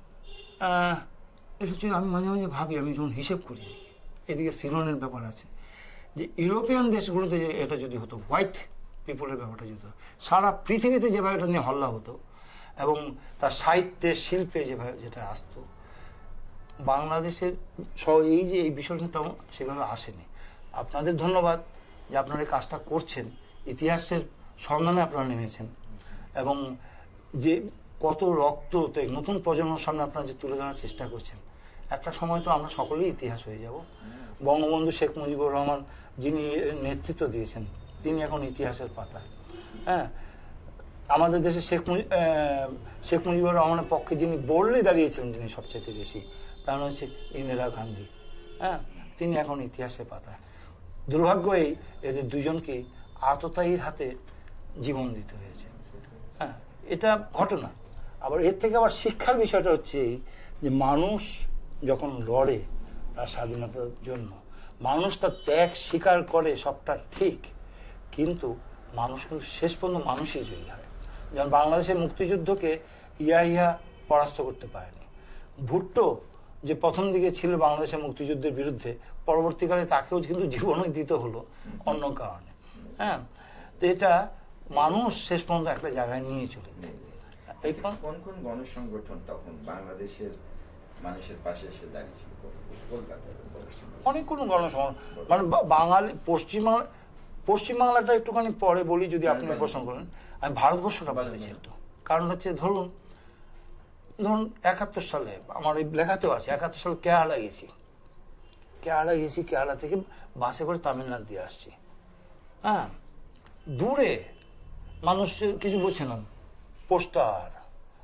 Speaker 2: এটা আমি মাঝে মাঝে ভাবি, আমি যখন হিসেব করি, এদিকে সিলনের ব্যাপার আছে, যে ইউরোপিয়ান দেশগুলোতে এটা যদি হতো, হোয়াইট পিপলের ব্যাপারটা যদি হতো, সারা পৃথিবীতে যেভাবে এটা নিয়ে হল্লা হতো এবং তার সাহিত্যে শিল্পে যেভাবে যেটা আসতো, বাংলাদেশের এই যে এই বিষয়টা তেমন সেভাবে আসেনি। আপনাদের ধন্যবাদ যে আপনারা এই কাজটা করছেন, ইতিহাসের সন্ধানে আপনারা নেমেছেন, এবং যে কত রক্ত নতুন প্রজন্মের সামনে আপনারা যে তুলে ধরার চেষ্টা করছেন। একটা সময় তো আমরা সকলেই ইতিহাস হয়ে যাব। বঙ্গবন্ধু শেখ মুজিবুর রহমান যিনি নেতৃত্ব দিয়েছেন, তিনি এখন ইতিহাসের পাতায়। হ্যাঁ, আমাদের দেশে শেখ শেখ মুজিবুর রহমানের পক্ষে যিনি বোল্ডলি দাঁড়িয়েছিলেন, যিনি সবচেয়ে বেশি, তার হচ্ছে ইন্দিরা গান্ধী। হ্যাঁ, তিনি এখন ইতিহাসের পাতায়। দুর্ভাগ্য এই এদের দুজনকে আততায়ীর হাতে জীবন দিতে হয়েছে। হ্যাঁ, এটা ঘটনা। আবার এর থেকে আবার শিক্ষার বিষয়টা হচ্ছে এই যে মানুষ যখন লড়ে তার স্বাধীনতার জন্য, মানুষ তার ত্যাগ স্বীকার করে, সবটা ঠিক, কিন্তু মানুষ কিন্তু শেষ পর্যন্ত মানুষই জয়ী হয়। যেমন বাংলাদেশের মুক্তিযুদ্ধকে ইয়া ইয়া পরাস্ত করতে পারেনি। ভুট্টো যে প্রথম দিকে ছিল বাংলাদেশের মুক্তিযুদ্ধের বিরুদ্ধে, পরবর্তীকালে তাকেও কিন্তু জীবনই দিতে হলো অন্য কারণে। হ্যাঁ, তো এটা মানুষ শেষ পর্যন্ত একটা জায়গায় নিয়ে চলে যায়।
Speaker 1: এই কোন কোন গণসংগঠন তখন বাংলাদেশের মানুষের পাশে এসে দাঁড়িয়েছিল? কলকাতায়
Speaker 2: অনেক কোন গণসংগঠন, মানে বাঙালি পশ্চিমবাংলা, পশ্চিমবাংলাটা একটুখানি পরে বলি যদি আপনি প্রশ্ন করেন। আমি ভারতবর্ষটা বলেছি একটু, কারণ হচ্ছে ধরুন ধরুন একাত্তর সালে আমার এই লেখাতেও আছে, একাত্তর সালে কেরালা গেছি, কেরালা গেছি কেরালা থেকে বাসে করে তামিলনাড়ু দিয়ে আসছি। হ্যাঁ, দূরে মানুষ কিছু বুঝছে না, পোস্টার,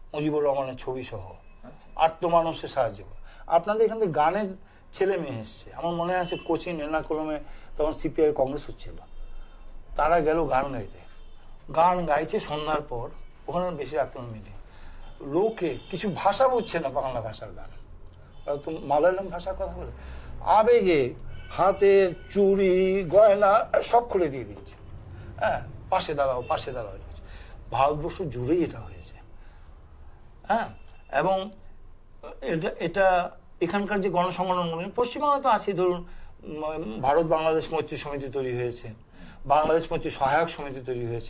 Speaker 2: মুজিবুর রহমানের ছবি সহ আত্মমানুষের সাহায্য। আপনাদের এখান থেকে গানের ছেলে মেয়ে এসছে, আমার মনে আছে কোচিন এর্নাকুলামে তখন সিপিআই কংগ্রেস হচ্ছিল, তারা গেল গান গাইতে, গান গাইছে সন্ধ্যার পর, ওখানে বেশি রাত্রে মিটিং, লোকে কিছু ভাষা বুঝছে না, বাংলা ভাষার গান, তো মালায়ালাম ভাষার কথা বলে আবেগে হাতের চুড়ি গয়না সব খুলে দিয়ে দিচ্ছে, হ্যাঁ পাশে দাঁড়াও পাশে দাঁড়াও। ভারতবর্ষ জুড়েই এটা হয়েছে, হ্যাঁ। এবং এটা এটা এখানকার যে গণসংগঠনগুলো পশ্চিমবাংলা তো আছে, ধরুন ভারত বাংলাদেশ মৈত্রী সমিতি তৈরি হয়েছে, বাংলাদেশ মৈত্রী সহায়ক সমিতি তৈরি হয়েছে,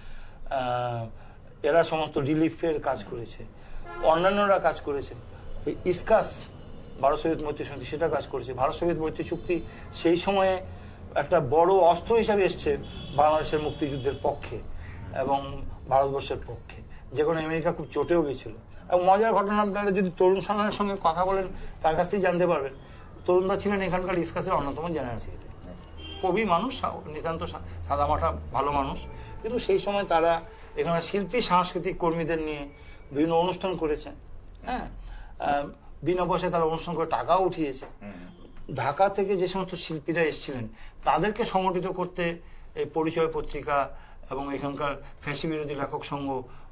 Speaker 2: এরা সমস্ত রিলিফের কাজ করেছে, অন্যান্যরা কাজ করেছেন, ইসকাস ভারত সোভিয়েত মৈত্রী সমিতি সেটা কাজ করেছে। ভারত সোভিয়েত মৈত্রী চুক্তি সেই সময়ে একটা বড় অস্ত্র হিসাবে এসছে বাংলাদেশের মুক্তিযুদ্ধের পক্ষে এবং ভারতবর্ষের পক্ষে, যেখানে আমেরিকা খুব চটেও গেছিল। এবং মজার ঘটনা, আপনারা যদি তরুণ সানানের সঙ্গে কথা বলেন তার কাছ থেকেই জানতে পারবেন, তরুণদা ছিলেন এখানকার ইসকাসের অন্যতম জেনারেল, কবি মানুষ, নিতান্ত সাদামাটা ভালো মানুষ, কিন্তু সেই সময় তারা এখানে শিল্পী সাংস্কৃতিক কর্মীদের নিয়ে বিভিন্ন অনুষ্ঠান করেছেন, হ্যাঁ, বিনা পয়সায় তারা অনুষ্ঠান করে টাকাও উঠিয়েছে। ঢাকা থেকে যে সমস্ত শিল্পীরা এসেছিলেন তাদেরকে সংগঠিত করতে এই পরিচয় পত্রিকা এবং এখানকার ফ্যাসি বিরোধী লেখক সংঘ,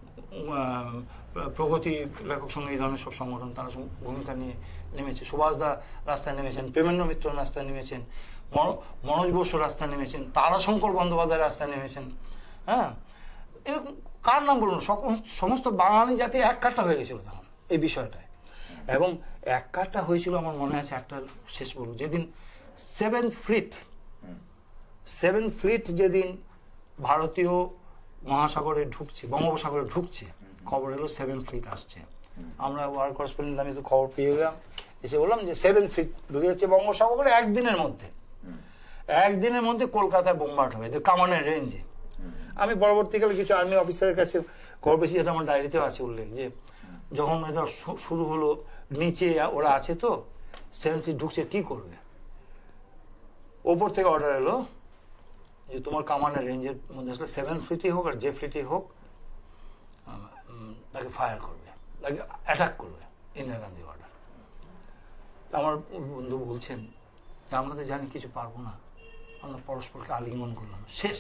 Speaker 2: প্রগতি লেখক সংঘ, এই ধরনের সব সংগঠন তারা ভূমিকা নিয়ে নেমেছে। সুভাষদা রাস্তায় নেমেছেন, প্রেমেন্দ্র মিত্র রাস্তায় নেমেছেন, মনোজ বসু রাস্তায় নেমেছেন, তারাশঙ্কর বন্দ্যোপাধ্যায় রাস্তায় নেমেছেন, হ্যাঁ। এরকম কার নাম বলুন, সমস্ত বাঙালি জাতি এক কাট্টা হয়ে গেছিল তখন এই বিষয়টায়। এবং এক কাট্টা হয়েছিল আমার মনে আছে, একটা শেষ বলব, যেদিন সেভেন ফ্লিট সেভেন ফ্লিট যেদিন ভারতীয় মহাসাগরে ঢুকছে, বঙ্গোপসাগরে ঢুকছে, খবর এলো সেভেন ফ্লিট আসছে। আমরা ওয়ার করেসপন্ডেন্ট আমি তো খবর পেয়ে গেলাম, এসে বললাম যে সেভেন ফ্লিট ঢুকে যাচ্ছে বঙ্গোপসাগরে একদিনের মধ্যে, একদিনের মধ্যে কলকাতায় বোমবার্ড হবে এদের কামানের রেঞ্জে। আমি পরবর্তীকালে কিছু আর্মি অফিসারের কাছে খবর পেয়েছি, যেটা আমার ডায়েরিতেও আছে উল্লেখ, যে যখন এটা শুরু হলো নিচে ওরা আছে তো সেভেন ফ্লিট ঢুকছে, কি করবে? ওপর থেকে অর্ডার এলো যে তোমার কামানের রেঞ্জের মধ্যে আসলে সেভেন ফ্লিটই হোক আর যে ফ্লিটই হোক তাকে ফায়ার করবে, তাকে অ্যাটাক করবে, ইন্দিরা গান্ধী অর্ডার। আমার বন্ধু বলছেন যে আমরা তো জানি কিছু পারবো না, আমরা পরস্পরকে আলিঙ্গন করলাম, শেষ।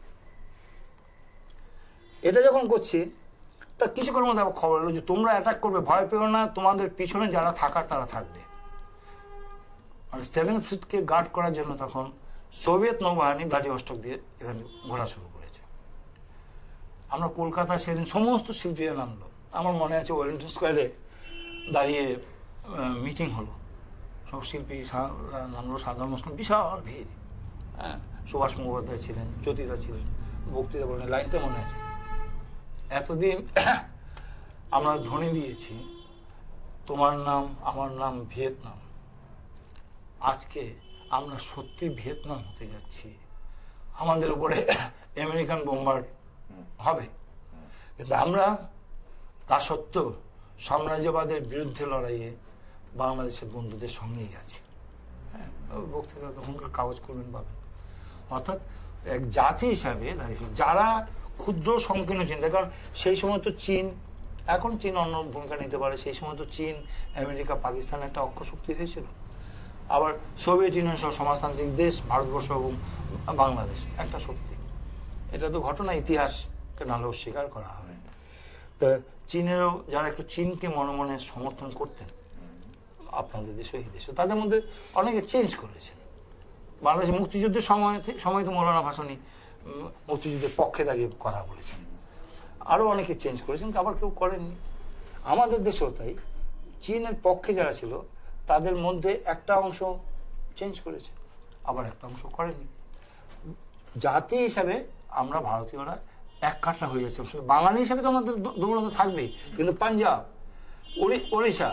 Speaker 2: এটা যখন করছি তার কিছুক্ষণের মধ্যে আবার খবর এলো যে তোমরা অ্যাটাক করবে, ভয় পেও না, তোমাদের পিছনে যারা থাকার তারা থাকবে। আর সেভেন ফ্লিটকে গার্ড করার জন্য তখন সোভিয়েত নৌবাহিনী ভ্লাদিভস্টক দিয়ে এখানে ঘোরা শুরু করেছে। আমরা কলকাতায় সেদিন সমস্ত শিল্পীরা নামলো, আমার মনে আছে ওয়েলিংটন স্কোয়ারে দাঁড়িয়ে মিটিং হলো, সব শিল্পী নামলো, সাধারণ মুসলিম, বিশাল ভিড়, হ্যাঁ। সুভাষ মুখোপাধ্যায় ছিলেন, জ্যোতিদা ছিলেন, বক্তৃতা বলেন, লাইনটা মনে আছে। এতদিন আমরা ধ্বনি দিয়েছি তোমার নাম আমার নাম ভিয়েতনাম, আজকে আমরা সত্যি ভিয়েতনাম হতে যাচ্ছি, আমাদের উপরে আমেরিকান বোমবার্ড হবে, কিন্তু আমরা তা সত্ত্বেও সাম্রাজ্যবাদের বিরুদ্ধে লড়াইয়ে বাংলাদেশের বন্ধুদের সঙ্গেই আছি, হ্যাঁ। বক্তৃতা তখনকার কাগজ করবেন পাবেন। অর্থাৎ এক জাতি হিসাবে দাঁড়িয়েছিল যারা ক্ষুদ্র সংকীর্ণ চিন্তা, কারণ সেই সময় তো চীন, এখন চীন অন্য ভূমিকা নিতে পারে, সেই সময় তো চীন, আমেরিকা, পাকিস্তান একটা অক্ষশক্তি হয়েছিল, আবার সোভিয়েত ইউনিয়ন সহ সমাজতান্ত্রিক দেশ ভারতবর্ষ এবং বাংলাদেশ একটা শক্তি। এটা তো ঘটনা, ইতিহাসকে নাহলে অস্বীকার করা হবে। তা চীনেরও যারা একটু চীনকে মনে মনে সমর্থন করতেন, আপনাদের দেশ এই দেশে, তাদের মধ্যে অনেকে চেঞ্জ করেছেন। বাংলাদেশ মুক্তিযুদ্ধের সময় সময় তো মৌলানা ভাসানী মুক্তিযুদ্ধের পক্ষে দাঁড়িয়ে কথা বলেছেন, আরও অনেকে চেঞ্জ করেছেন, আবার কেউ করেননি। আমাদের দেশেও তাই, চীনের পক্ষে যারা ছিল তাদের মধ্যে একটা অংশ চেঞ্জ করেছে, আবার একটা অংশ করেনি। জাতি হিসাবে আমরা ভারতীয়রা এক কাট্টা হয়ে যাচ্ছে। বাঙালি হিসাবে তো আমাদের দুর্বলতা থাকবেই, কিন্তু পাঞ্জাব, ওড়িশা,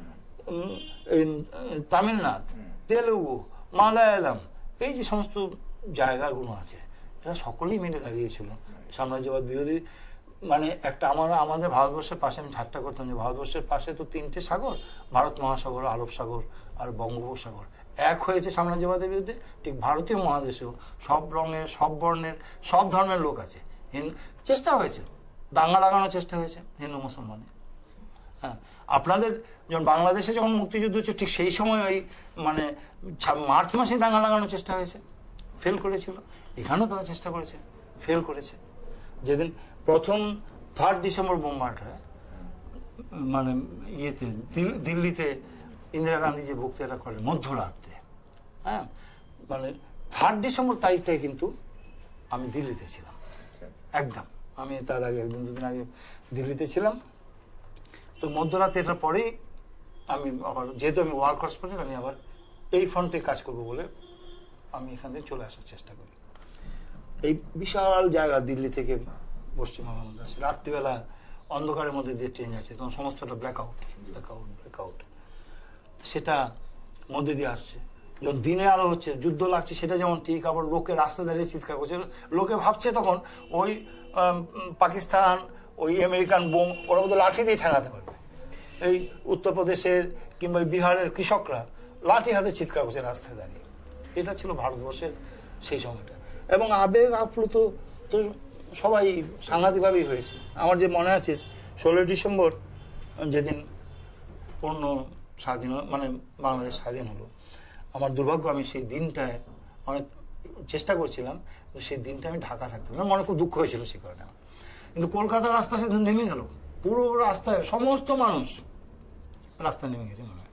Speaker 2: তামিলনাড়ু, তেলেগু, মালায়ালাম, এই যে সমস্ত জায়গাগুলো আছে, এরা সকলেই মিলে দাঁড়িয়েছিল সাম্রাজ্যবাদ বিরোধী। মানে একটা আমরা আমাদের ভারতবর্ষের পাশে, আমি ঠাট্টা করতাম যে ভারতবর্ষের পাশে তো তিনটে সাগর, ভারত মহাসাগর, আরব সাগর আর বঙ্গোপসাগর, এক হয়েছে সাম্রাজ্যবাদের বিরুদ্ধে। ঠিক ভারতীয় মহাদেশেও সব রঙের, সব বর্ণের, সব ধর্মের লোক আছে, চেষ্টা হয়েছে, দাঙ্গা লাগানোর চেষ্টা হয়েছে হিন্দু মুসলমানের, হ্যাঁ, আপনাদের যখন বাংলাদেশে যখন মুক্তিযুদ্ধ হচ্ছে ঠিক সেই সময় ওই মানে মার্চ মাসে দাঙ্গা লাগানোর চেষ্টা হয়েছে, ফেল করেছিল। এখানেও তারা চেষ্টা করেছে, ফেল করেছে। যেদিন প্রথম থার্ড ডিসেম্বর বোমবার্ট হয় মানে ইয়েতে দিল্লিতে, ইন্দিরা গান্ধী যে বক্তৃতা করেন মধ্যরাত্রে, হ্যাঁ মানে থার্ড ডিসেম্বর তারিখটাই কিন্তু আমি দিল্লিতে ছিলাম একদম। আমি তার আগে একদিন দুদিন আগে দিল্লিতে ছিলাম। তো মধ্যরাতে এটার পরেই আমি আবার, যেহেতু আমি ওয়ার করেসপন্ডেন্ট, আমি আবার এই ফ্রন্টে কাজ করব বলে আমি এখান থেকে চলে আসার চেষ্টা করি। এই বিশাল জায়গা দিল্লি থেকে পশ্চিমবাংলার মধ্যে আসে, রাত্রিবেলা অন্ধকারের মধ্যে দিয়ে ট্রেন আছে, তখন সমস্তটা ব্ল্যাকআউট ব্ল্যাকআউট ব্ল্যাকআউট সেটা মধ্যে দিয়ে আসছে। যখন দিনে আলো হচ্ছে, যুদ্ধ লাগছে, সেটা যেমন ঠিক, আবার লোকে রাস্তা দাঁড়িয়ে চিৎকার করছে। লোকে ভাবছে তখন ওই পাকিস্তান, ওই আমেরিকান বোম ওরা মধ্যে লাঠি দিয়ে ঠেঙাতে পারবে। এই উত্তরপ্রদেশের কিংবা বিহারের কৃষকরা লাঠি হাতে চিৎকার করছে রাস্তায় দাঁড়িয়ে। এটা ছিল ভারতবর্ষের সেই সময়টা। এবং আবেগ আপ্লুত তো সবাই সাংঘাতিকভাবেই হয়েছে। আমার যে মনে আছে ষোলোই ডিসেম্বর যেদিন পূর্ণ স্বাধীন মানে বাংলাদেশ স্বাধীন হলো, আমার দুর্ভাগ্য আমি সেই দিনটায় অনেক চেষ্টা করছিলাম, সেই দিনটা আমি ঢাকা থাকতাম, আমার মনে খুব দুঃখ হয়েছিল সেই কারণে। কিন্তু কলকাতার রাস্তা সেদিন নেমে গেল, পুরো রাস্তায় সমস্ত মানুষ রাস্তা নেমে গেছে মনে হয়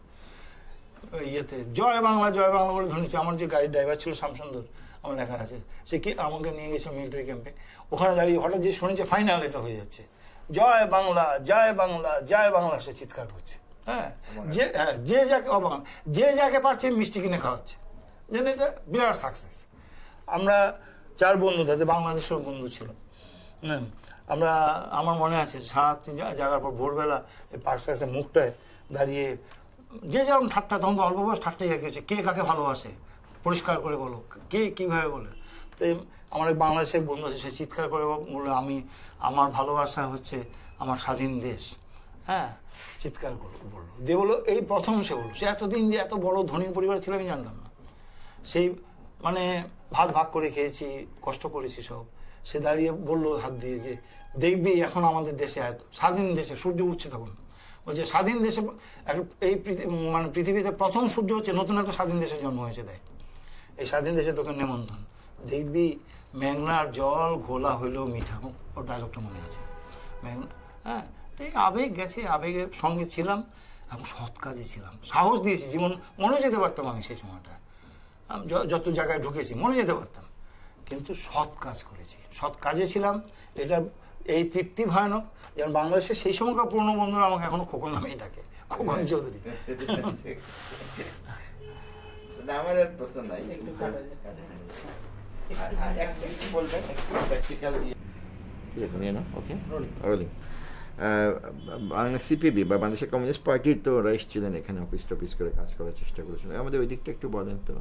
Speaker 2: ইয়েতে, জয় বাংলা জয় বাংলা বলে ধরেছে। আমার যে গাড়ির ড্রাইভার ছিল শ্যামসুন্দর, আমার লেখা আছে, সে কি আমাকে নিয়ে গেছে মিলিটারি ক্যাম্পে, ওখানে দাঁড়িয়ে হঠাৎ যে শুনেছে ফাইনাল এটা হয়ে যাচ্ছে, জয় বাংলা জয় বাংলা জয় বাংলা, সে চিৎকার করছে। হ্যাঁ, যে হ্যাঁ যে যাকে অবাঙাল যে যাকে পারছে মিষ্টি কিনে খাওয়াচ্ছে, যেন এটা বিরাট সাকসেস। আমরা চার বন্ধু, তাতে বাংলাদেশের বন্ধু ছিল। হ্যাঁ, আমরা আমার মনে আছে সারাত্রি জায়গার পর ভোরবেলা এই পার্ক সার্কাসের মুখটায় দাঁড়িয়ে যে যেমন ঠাট্টা, তখন অল্প বয়স ঠাট্টাই রেখেছে, কে কাকে ভালোবাসে পরিষ্কার করে বলো, কে কীভাবে বলে। তো আমার এক বাংলাদেশের বন্ধু আছে, সে চিৎকার করে বললো, আমি আমার ভালোবাসা হচ্ছে আমার স্বাধীন দেশ। হ্যাঁ, চিৎকার করলো বললো, যে বললো এই প্রথম সে বললো, সে এতদিন যে এত বড় ধনী পরিবার ছিল আমি জানতাম না। সেই মানে ভাগ ভাগ করে খেয়েছি, কষ্ট করেছি সব। সে দাঁড়িয়ে বললো হাত দিয়ে যে দেখবি এখন আমাদের দেশে স্বাধীন দেশে সূর্য উঠছে, তখন বলছে স্বাধীন দেশে এই মানে পৃথিবীতে প্রথম সূর্য হচ্ছে, নতুন একটা স্বাধীন দেশের জন্ম হয়েছে, দেখ এই স্বাধীন দেশে তোকে নেমন্তন, দেখবি মেঘনার জল ঘোলা হইলেও মিঠা। ও ডায়লগটা মনে আছে মেঘনা। হ্যাঁ, তো এই আবেগ গেছে, আবেগের সঙ্গে ছিলাম এবং সৎ কাজে ছিলাম, সাহস দিয়েছি। জীবন মনে যেতে পারতাম আমি সেই সময়টা, আমি যত জায়গায় ঢুকেছি মনে যেতে পারতাম, কিন্তু সৎ কাজ করেছি, সৎ কাজে ছিলাম। এটা এই তৃপ্তি ভয়ানক। যেমন বাংলাদেশের সেই সময়কার পুরনো বন্ধুরা আমাকে এখনো খোকন নামেই ডাকে, খোকন চৌধুরী।
Speaker 1: আমার আর প্রশ্ন নাই, সিপিবি বা বাংলাদেশের কমিউনিস্ট পার্টির তো রাইস ছিলেন এখানে, অফিস টফিস করে কাজ করার চেষ্টা করেছিলেন, আমাদের ওই দিকটা একটু বলেন তো।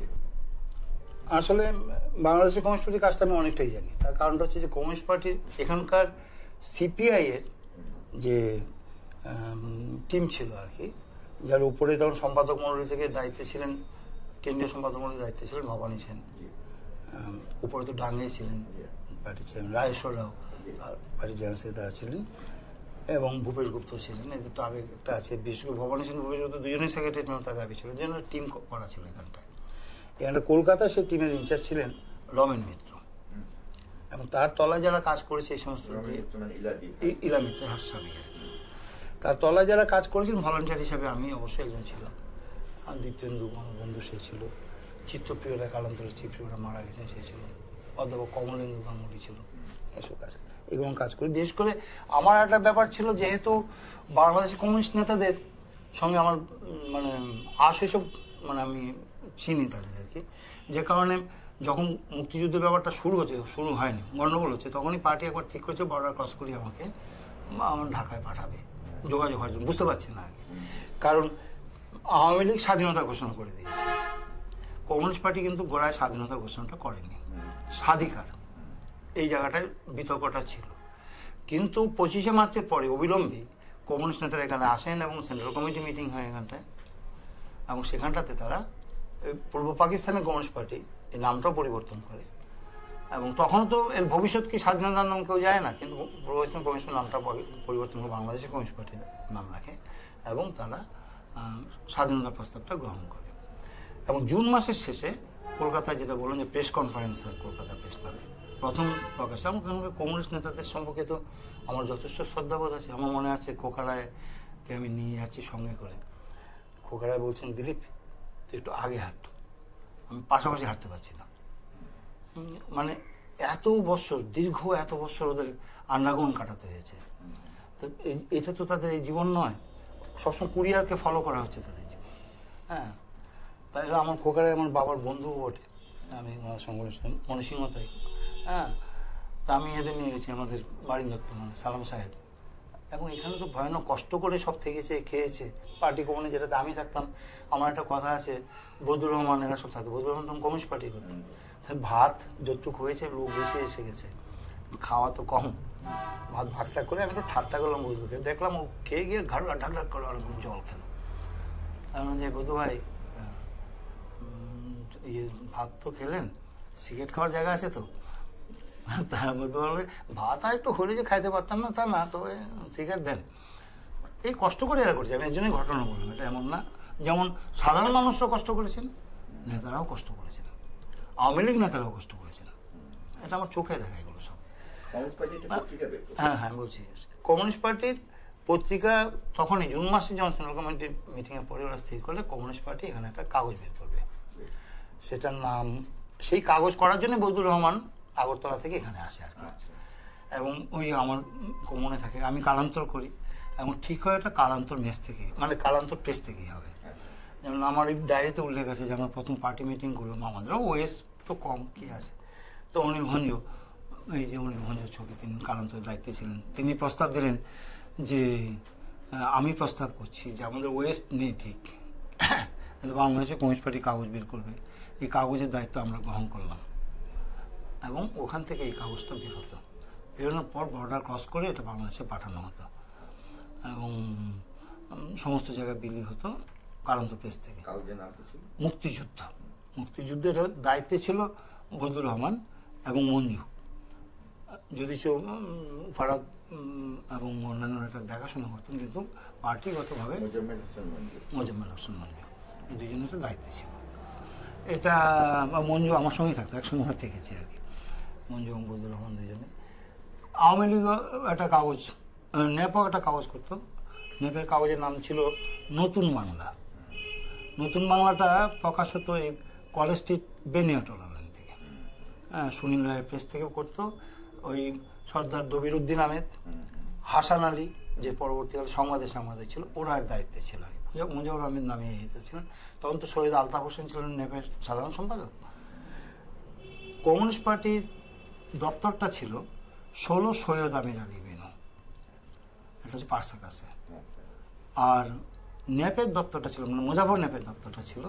Speaker 2: আসলে বাংলাদেশের কমিউনিস্ট পার্টির কাজটা আমি অনেকটাই জানি। তার কারণটা হচ্ছে যে কমিউনিস্ট পার্টির এখানকার সিপিআই এর যে টিম ছিল আর কি, যার উপরে তখন সম্পাদক মণ্ডলী থেকে দায়িত্বে ছিলেন, কেন্দ্রীয় সম্পাদক মণ্ডলীর দায়িত্বে ছিলেন ভবানী সেন, উপরে তো ডাঙ্গে ছিলেন পার্টি ছিলেন, Rajeshwar Rao party general secretary ছিলেন, এবং ভূপেশ গুপ্ত ছিলেন। এদের তো আবেগ একটা আছে, বিশেষ করে ভবানী সেন ভূপেশ গুপ্ত দুজনেই সেক্রেটারি তার দাবি ছিল, যেন টিম করা ছিল এখানটায়। এখানটা কলকাতায় সেই টিমের ইনচার্জ ছিলেন লমেন মিত্র, এবং তার তলায় যারা কাজ করেছে এই সমস্ত ইলা মিত্র হাসাবি, তার তলায় যারা কাজ করেছেন ভলান্টিয়ার হিসাবে আমি অবশ্যই একজন ছিলাম। আর দীপ্তেন্দু আমার বন্ধু সে ছিল, চিত্তপ্রিয়রা কালান্তরের চিত্রপ্রিয়রা মারা গেছেন সে ছিল, অধ্যাপক কমলেন্দু গাঙ্গুলি ছিল, এসব কাজ এগুলো কাজ করি। বিশেষ করে আমার একটা ব্যাপার ছিল, যেহেতু বাংলাদেশের কমিউনিস্ট নেতাদের সঙ্গে আমার মানে আশ এসব মানে আমি চিনি তাদের আর কি, যে কারণে যখন মুক্তিযুদ্ধের ব্যাপারটা শুরু হচ্ছে, শুরু হয়নি, গণ্ডগোল হচ্ছে, তখনই পার্টি একবার ঠিক করেছে বর্ডার ক্রস করিয়ে আমাকে আমার ঢাকায় পাঠাবে যোগাযোগ হওয়ার জন্য। বুঝতে পারছি না আগে, কারণ আওয়ামী লীগ স্বাধীনতা ঘোষণা করে দিয়েছে, কমিউনিস্ট পার্টি কিন্তু গোড়ায় স্বাধীনতা ঘোষণাটা করেনি, স্বাধিকার এই জায়গাটায় বিতর্কটা ছিল। কিন্তু পঁচিশে মার্চের পরে অবিলম্বে কমিউনিস্ট নেতারা এখানে আসেন এবং সেন্ট্রাল কমিটি মিটিং হয় এখানটায়, এবং সেখানটাতে তারা পূর্ব পাকিস্তানের কমিউনিস্ট পার্টি এই নামটাও পরিবর্তন করে এবং তখন তো এর ভবিষ্যৎ কি স্বাধীনতার নাম কেউ যায় না, কিন্তু পূর্ব ইসলাম কমিশন নামটা পরিবর্তন করে বাংলাদেশের কমিউনিস্ট পার্টির নাম রাখে এবং তারা স্বাধীনতার প্রস্তাবটা গ্রহণ করে। এবং জুন মাসের শেষে কলকাতায় যেটা বললেন যে প্রেস কনফারেন্স হয় কলকাতা প্রেস ক্লাবে প্রথম প্রকাশ, এবং কমিউনিস্ট নেতাদের সম্পর্কে তো আমার যথেষ্ট শ্রদ্ধাবোধ আছে। আমার মনে আছে খোকারায়কে আমি নিয়ে যাচ্ছি সঙ্গে করে, খোকারায় বলছেন দিলীপ তুই একটু আগে হাঁট, আমি পাশাপাশি হাঁটতে পারছি না। মানে এত বছর, দীর্ঘ এত বছর ওদের আন্ডারগ্রাউন্ড কাটাতে হয়েছে, তো এটা তো তাদের এই জীবন নয়, সবসময় কুরিয়ারকে ফলো করা হচ্ছে তাদের জীবন। হ্যাঁ, তাই আমার খোকারায় আমার বাবার বন্ধু বটে, আমি ওনার সঙ্গে মনসিংহতাই। হ্যাঁ, তা আমি এদের নিয়ে গেছি আমাদের বাড়ির দত্ত মানে সালাম সাহেব, এবং এখানে তো ভয়ানক কষ্ট করে সব থেকেছে, খেয়েছে। পার্টি কমিউনি যেটাতে আমি থাকতাম, আমার একটা কথা আছে, বদরুর রহমান এরা সব থাকতো, বদরুর রহমান তখন কমিউনিস্ট পার্টি করতেন। ভাত যতটুকু হয়েছে লোক বেশি এসে গেছে, খাওয়া তো কম, ভাত ভাগটা করে আমি একটু ঠাট্টা করলাম বধুকে, দেখলাম ও খেয়ে গিয়ে ঘাড় ঢাক ঢাক করে অনেক জল খেলো। আমি যে বধু ভাই ইয়ে ভাত তো খেলেন, সিগারেট খাওয়ার জায়গা আছে তো? তা বধু বলবে ভাত আর একটু হলে যে খাইতে পারতাম না তা না, তবে সিগারেট দেন। এই কষ্ট করে এরা করছে, আমি এর জন্যই ঘটনা বললাম। এটা এমন না, যেমন সাধারণ মানুষরা কষ্ট করেছেন, নেতারাও কষ্ট করেছেন, আওয়ামী লীগ নেতারাও কষ্ট করেছেন, এটা আমার চোখে দেখা এগুলো সব। হ্যাঁ হ্যাঁ বলছি, কমিউনিস্ট পার্টির পত্রিকা তখনই জুন মাসে যখন সেন্ট্রাল কমিটির মিটিংয়ের পরে ওরা স্থির করলে কমিউনিস্ট পার্টি এখানে একটা কাগজ বের করবে, সেটার নাম, সেই কাগজ করার জন্য বদরুর রহমান আগরতলা থেকে এখানে আসে আর কি। এবং ওই আমার মনে থাকে আমি কালান্তর করি, এবং ঠিক হয় এটা কালান্তর মেস থেকে, মানে কালান্তর প্রেস থেকেই হবে। যেমন আমার এই ডায়েরিতে উল্লেখ আছে যে আমরা প্রথম পার্টি মিটিং করলাম, আমাদেরও ওয়েস তো কম কি আছে, তো অনিল ভঞ্জ, এই যে অনিল ভঞ্জ ছবি, তিনি কালান্তরের দায়িত্বে ছিলেন, তিনি প্রস্তাব দিলেন যে আমি প্রস্তাব করছি যে আমাদের ওয়েস্ট নেই ঠিক, কিন্তু বাংলাদেশে কমিউনিস্ট পার্টি কাগজ বের করবে, এই কাগজের দায়িত্ব আমরা গ্রহণ করলাম, এবং ওখান থেকে এই কাগজটা বের হতো, বেরোনোর পর বর্ডার ক্রস করে এটা বাংলাদেশে পাঠানো হতো, এবং সমস্ত জায়গায় বিলি হতো কালান্ত প্রেস থেকে। মুক্তিযুদ্ধ, মুক্তিযুদ্ধের দায়িত্বে ছিল বদরুর রহমান এবং মঞ্জু, যদি ফারাদ এবং অন্যান্য এটা দেখাশোনা করতেন, কিন্তু পার্টিগতভাবে মোজাম্মেল হোসেন মঞ্জু এই দুজনের তো দায়িত্বে ছিল। এটা মঞ্জু আমার সঙ্গেই থাকতো, একসঙ্গে আমরা থেকেছি আর কি, মঞ্জু এবং বদরুর রহমান দুজনে। আওয়ামী লীগ একটা কাগজ, নেপও একটা কাগজ করতো, নেপের কাগজের নাম ছিল নতুন বাংলা। নতুন বাংলাটা প্রকাশ হতো এই কলেজ স্ট্রিট বেনিয়াটোলা লাইন থেকে, হ্যাঁ, সুনীল রায়ের প্রেস থেকে করতো, ওই সর্দার দবির উদ্দিন আহমেদ, হাসান আলী যে পরবর্তীকালে সংবাদে সংবাদে ছিল, ওরা দায়িত্বে ছিল, মুজাফর আহমেদ নামে ছিলেন, তখন তো সৈয়দ আলতাফ হোসেন ছিলেন নেপের সাধারণ সম্পাদক। কমিউনিস্ট পার্টির দপ্তরটা ছিল ষোলো সৈয়দ আমির আলী বেনু, এটা হচ্ছে পার্সার কাছে, আর নেপের দপ্তরটা ছিল, মানে মুজাফর নেপের দপ্তরটা ছিল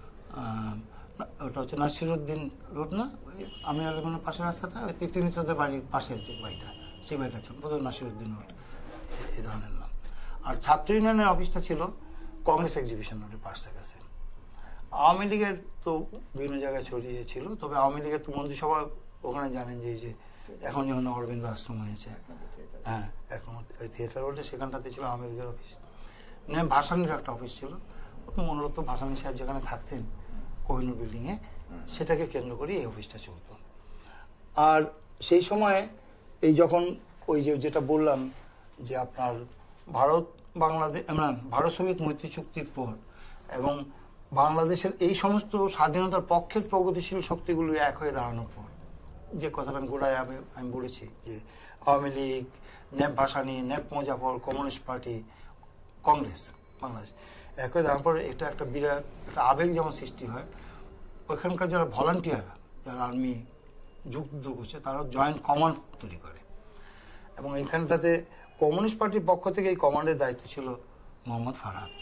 Speaker 2: ওটা হচ্ছে নাসিরুদ্দিন রোড না, ওই আমির আলী বেনুর পাশের রাস্তাটা, ওই তিপ্তিমিত্রদের বাড়ির পাশের যে বাড়িটা, সেই বাড়িটা ছিল বোধহয় নাসিরুদ্দিন রোড এই ধরনের নাম। আর ছাত্র ইউনিয়নের অফিসটা ছিল কংগ্রেস এক্সিবিশন রোডের পাশের কাছে। আওয়ামী লীগের তো বিভিন্ন জায়গায় ছড়িয়ে ছিল, তবে আওয়ামী লীগের তো মন্ত্রিসভা ওখানে জানেন যে যে এখন যখন অরবিন্দ আশ্রম হয়েছে, হ্যাঁ, এখন ওই থিয়েটার রোডে সেখানটাতে ছিল আওয়ামী লীগের অফিস। না, ভাসানির একটা অফিস ছিল, মূলত ভাসানি সাহেব যেখানে থাকতেন কোহিনুর বিল্ডিংয়ে, সেটাকে কেন্দ্র করে এই অফিসটা চলত। আর সেই সময়ে এই যখন ওই যে যেটা বললাম যে আপনার ভারত বাংলাদেশ, না ভারত সোভিয়েত মৈত্রী চুক্তির পর এবং বাংলাদেশের এই সমস্ত স্বাধীনতার পক্ষের প্রগতিশীল শক্তিগুলো এক হয়ে দাঁড়ানোর পর, যে কথাটা আমি গোড়ায় আমি আমি বলেছি যে Awami League, NAP Bhashani, NAP Muzaffar, communist party, Congress Bangladesh এক হয়ে দাঁড়ানোর পরে এটা একটা বিরাট একটা আবেগ যেমন সৃষ্টি হয়, ওইখানকার যারা ভলান্টিয়ার, যারা আর্মি যুদ্ধ করছে, তারা জয়েন্ট কমান্ড তৈরি করে, এবং এইখানটাতে কমিউনিস্ট পার্টির পক্ষ থেকে এই কমান্ডের দায়িত্ব ছিল মোহাম্মদ ফারহাদ,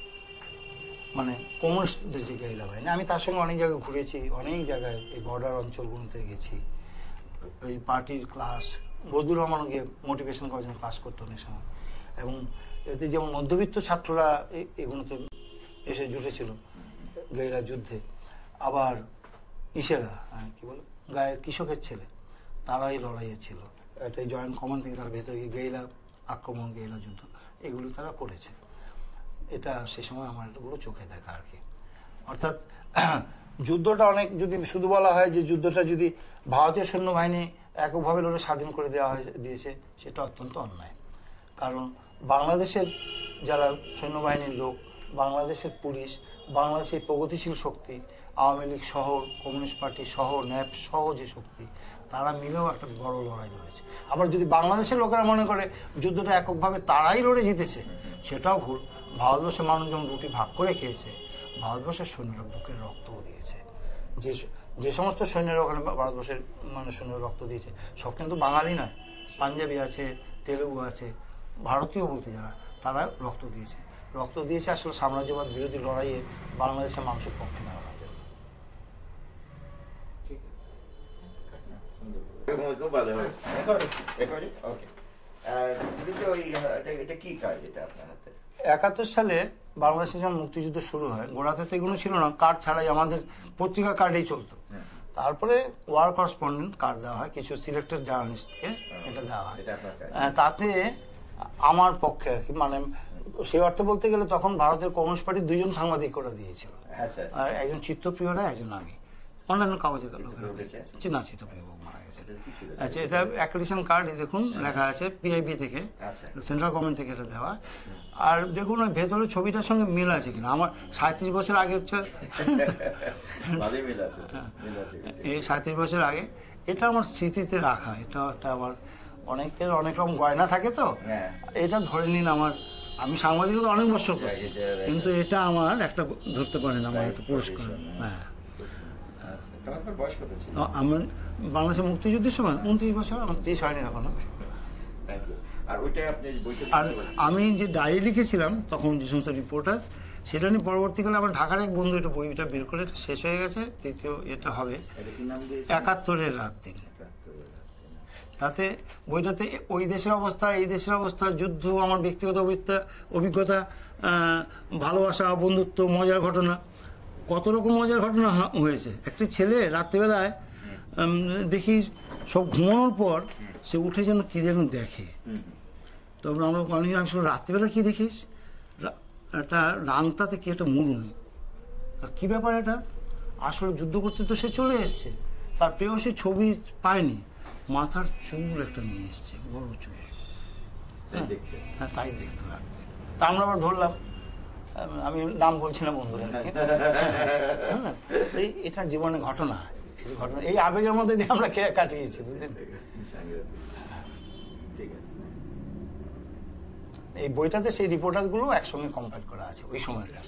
Speaker 2: মানে কমিউনিস্টদের যে গেরিলা বাহিনী। আমি তার সঙ্গে অনেক জায়গায় ঘুরেছি, অনেক জায়গায় এই বর্ডার অঞ্চলগুলোতে গেছি, ওই পার্টির ক্লাস, বদরুর রহমান গিয়ে মোটিভেশন করার জন্য ক্লাস করতো অনেক সময়, এবং এতে যেমন মধ্যবিত্ত ছাত্ররা এগুলোতে এসে জুটেছিল গেরিলা যুদ্ধে, আবার ইসেরা কি বলে গায়ের কৃষকের ছেলে, তারাই লড়াইয়ে ছিল। একটা জয়েন্ট কমান্ড থেকে তার ভেতরে গিয়ে গেরিলা আক্রমণ, গেরিলা যুদ্ধ এগুলো তারা করেছে। এটা সে সময় আমার এগুলো চোখে দেখা আর কি। অর্থাৎ যুদ্ধটা অনেক, যদি শুধু বলা হয় যে যুদ্ধটা যদি ভারতীয় সৈন্যবাহিনী এককভাবে লড়ে স্বাধীন করে দেওয়া হয় দিয়েছে, সেটা অত্যন্ত অন্যায়। কারণ বাংলাদেশের যারা সৈন্যবাহিনীর লোক, বাংলাদেশের পুলিশ, বাংলাদেশের প্রগতিশীল শক্তি, আওয়ামী লীগ সহ, কমিউনিস্ট পার্টি সহ, ন্যাপ সহ যে শক্তি, তারা মিলেও একটা বড় লড়াই লড়েছে। আবার যদি বাংলাদেশের লোকেরা মনে করে যুদ্ধটা এককভাবে তারাই লড়ে জিতেছে, সেটাও ভুল। ভারতবর্ষের মানুষ যখন রুটি ভাগ করে খেয়েছে, ভারতবর্ষের সৈন্যরা বুকের রক্তও দিয়েছে। যে যে সমস্ত সৈন্যরা ওখানে ভারতবর্ষের মানে সৈন্যরা রক্ত দিয়েছে, সব কিন্তু বাঙালি নয়, পাঞ্জাবি আছে, তেলেগু আছে, ভারতীয় বলতে যারা, তারা রক্ত দিয়েছে। রক্ত দিয়েছে আসলে সাম্রাজ্যবাদ বিরোধী লড়াইয়ে বাংলাদেশের মানুষের পক্ষে দাঁড়ানোর জন্য। একাত্তর সালে বাংলাদেশে যখন মুক্তিযুদ্ধ শুরু হয়, গোড়াতে তো এগুলো ছিল না, কার্ড ছাড়াই আমাদের পত্রিকা কার্ডেই চলতো। তারপরে ওয়ার করেসপন্ডেন্ট কার্ড দেওয়া হয় কিছু সিলেক্টেড জার্নালিস্টকে, এটা দেওয়া হয়। তাতে আমার পক্ষে আর কি, মানে সেই অর্থে বলতে গেলে তখন ভারতের কমিউনিস্ট পার্টির দুইজন সাংবাদিক করে দিয়েছিল, আর একজন চিত্তপ্রিয় রায়, একজন আমি। অন্যান্য কাগজের না, চিত্তপ্রিয় মারা গেছে। আচ্ছা, এটা অ্যাক্রেডিটেশন কার্ড, দেখুন লেখা আছে পিআইবি থেকে, সেন্ট্রাল গভর্নমেন্ট থেকে এটা দেওয়া। আর দেখুন ওই ভেতরে ছবিটার সঙ্গে মিল আছে কিনা। আমার সাঁত্রিশ বছর আগের, এই সাঁত্রিশ বছর আগে, এটা আমার স্মৃতিতে রাখা। এটা একটা আমার, অনেকের অনেক রকম গয়না থাকে তো, এটা ধরে নিন আমার, আমি সাংবাদিকতা অনেক বছর করছি, কিন্তু এটা আমার একটা ধরতে পারেন আমার একটা পুরস্কার। হ্যাঁ, আমার বাংলাদেশের মুক্তিযুদ্ধের সময় উনত্রিশ বছর, আমার ত্রিশ হয়নি তখন। আর আমি যে ডায়েরি লিখেছিলাম তখন, যে সমস্ত রিপোর্টার্স, সেটা নিয়ে পরবর্তীকালে আমার ঢাকার এক বন্ধু এটা বইটা বের করে, এটা শেষ হয়ে গেছে, তৃতীয় এটা হবে একাত্তরের রাত দিন। তাতে বইটাতে ওই দেশের অবস্থা, এই দেশের অবস্থা, যুদ্ধ, আমার ব্যক্তিগত অভিজ্ঞতা, ভালোবাসা, বন্ধুত্ব, মজার ঘটনা, কত রকম মজার ঘটনা হয়েছে। একটি ছেলে রাত্রিবেলায় দেখি সব ঘুমানোর পর সে উঠে যেন কী যেন দেখে। তারপর আমরা অনেক আমি রাত্রিবেলা কী দেখিস, একটা রাংতাতে কি একটা মুড়ুন, কী ব্যাপার এটা? আসলে যুদ্ধ করতে তো সে চলে এসছে, তার প্রিয় সে ছবি পায়নি, মাথার চুল একটা নিয়ে এসছে, বড় চুল। হ্যাঁ, তাই দেখতে রাখতে। তা আমরা আবার ধরলাম, আমি নাম বলছি না বন্ধুরা, এই এটা জীবনের ঘটনা, এই ঘটনা এই আবেগের মধ্যে দিয়ে আমরা কাটিয়েছি, বুঝলেন। এই বইটাতে সেই রিপোর্টারগুলো একসঙ্গে কম্পেয়ার করা আছে ওই সময়টার।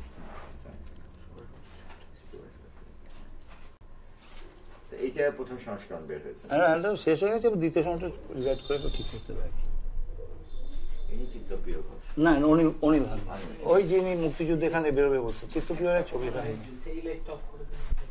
Speaker 1: এইটা প্রথম সংস্করণ বের হয়েছে,
Speaker 2: হ্যাঁ শেষ হয়ে গেছে, দ্বিতীয় সময়টা রিগার্ড করে ঠিক করতে পারি। না, অনিল অনিল ওই যিনি মুক্তিযুদ্ধ এখানে বেরোবে বলছে, চিত্তপ্রিয় ছবিটা।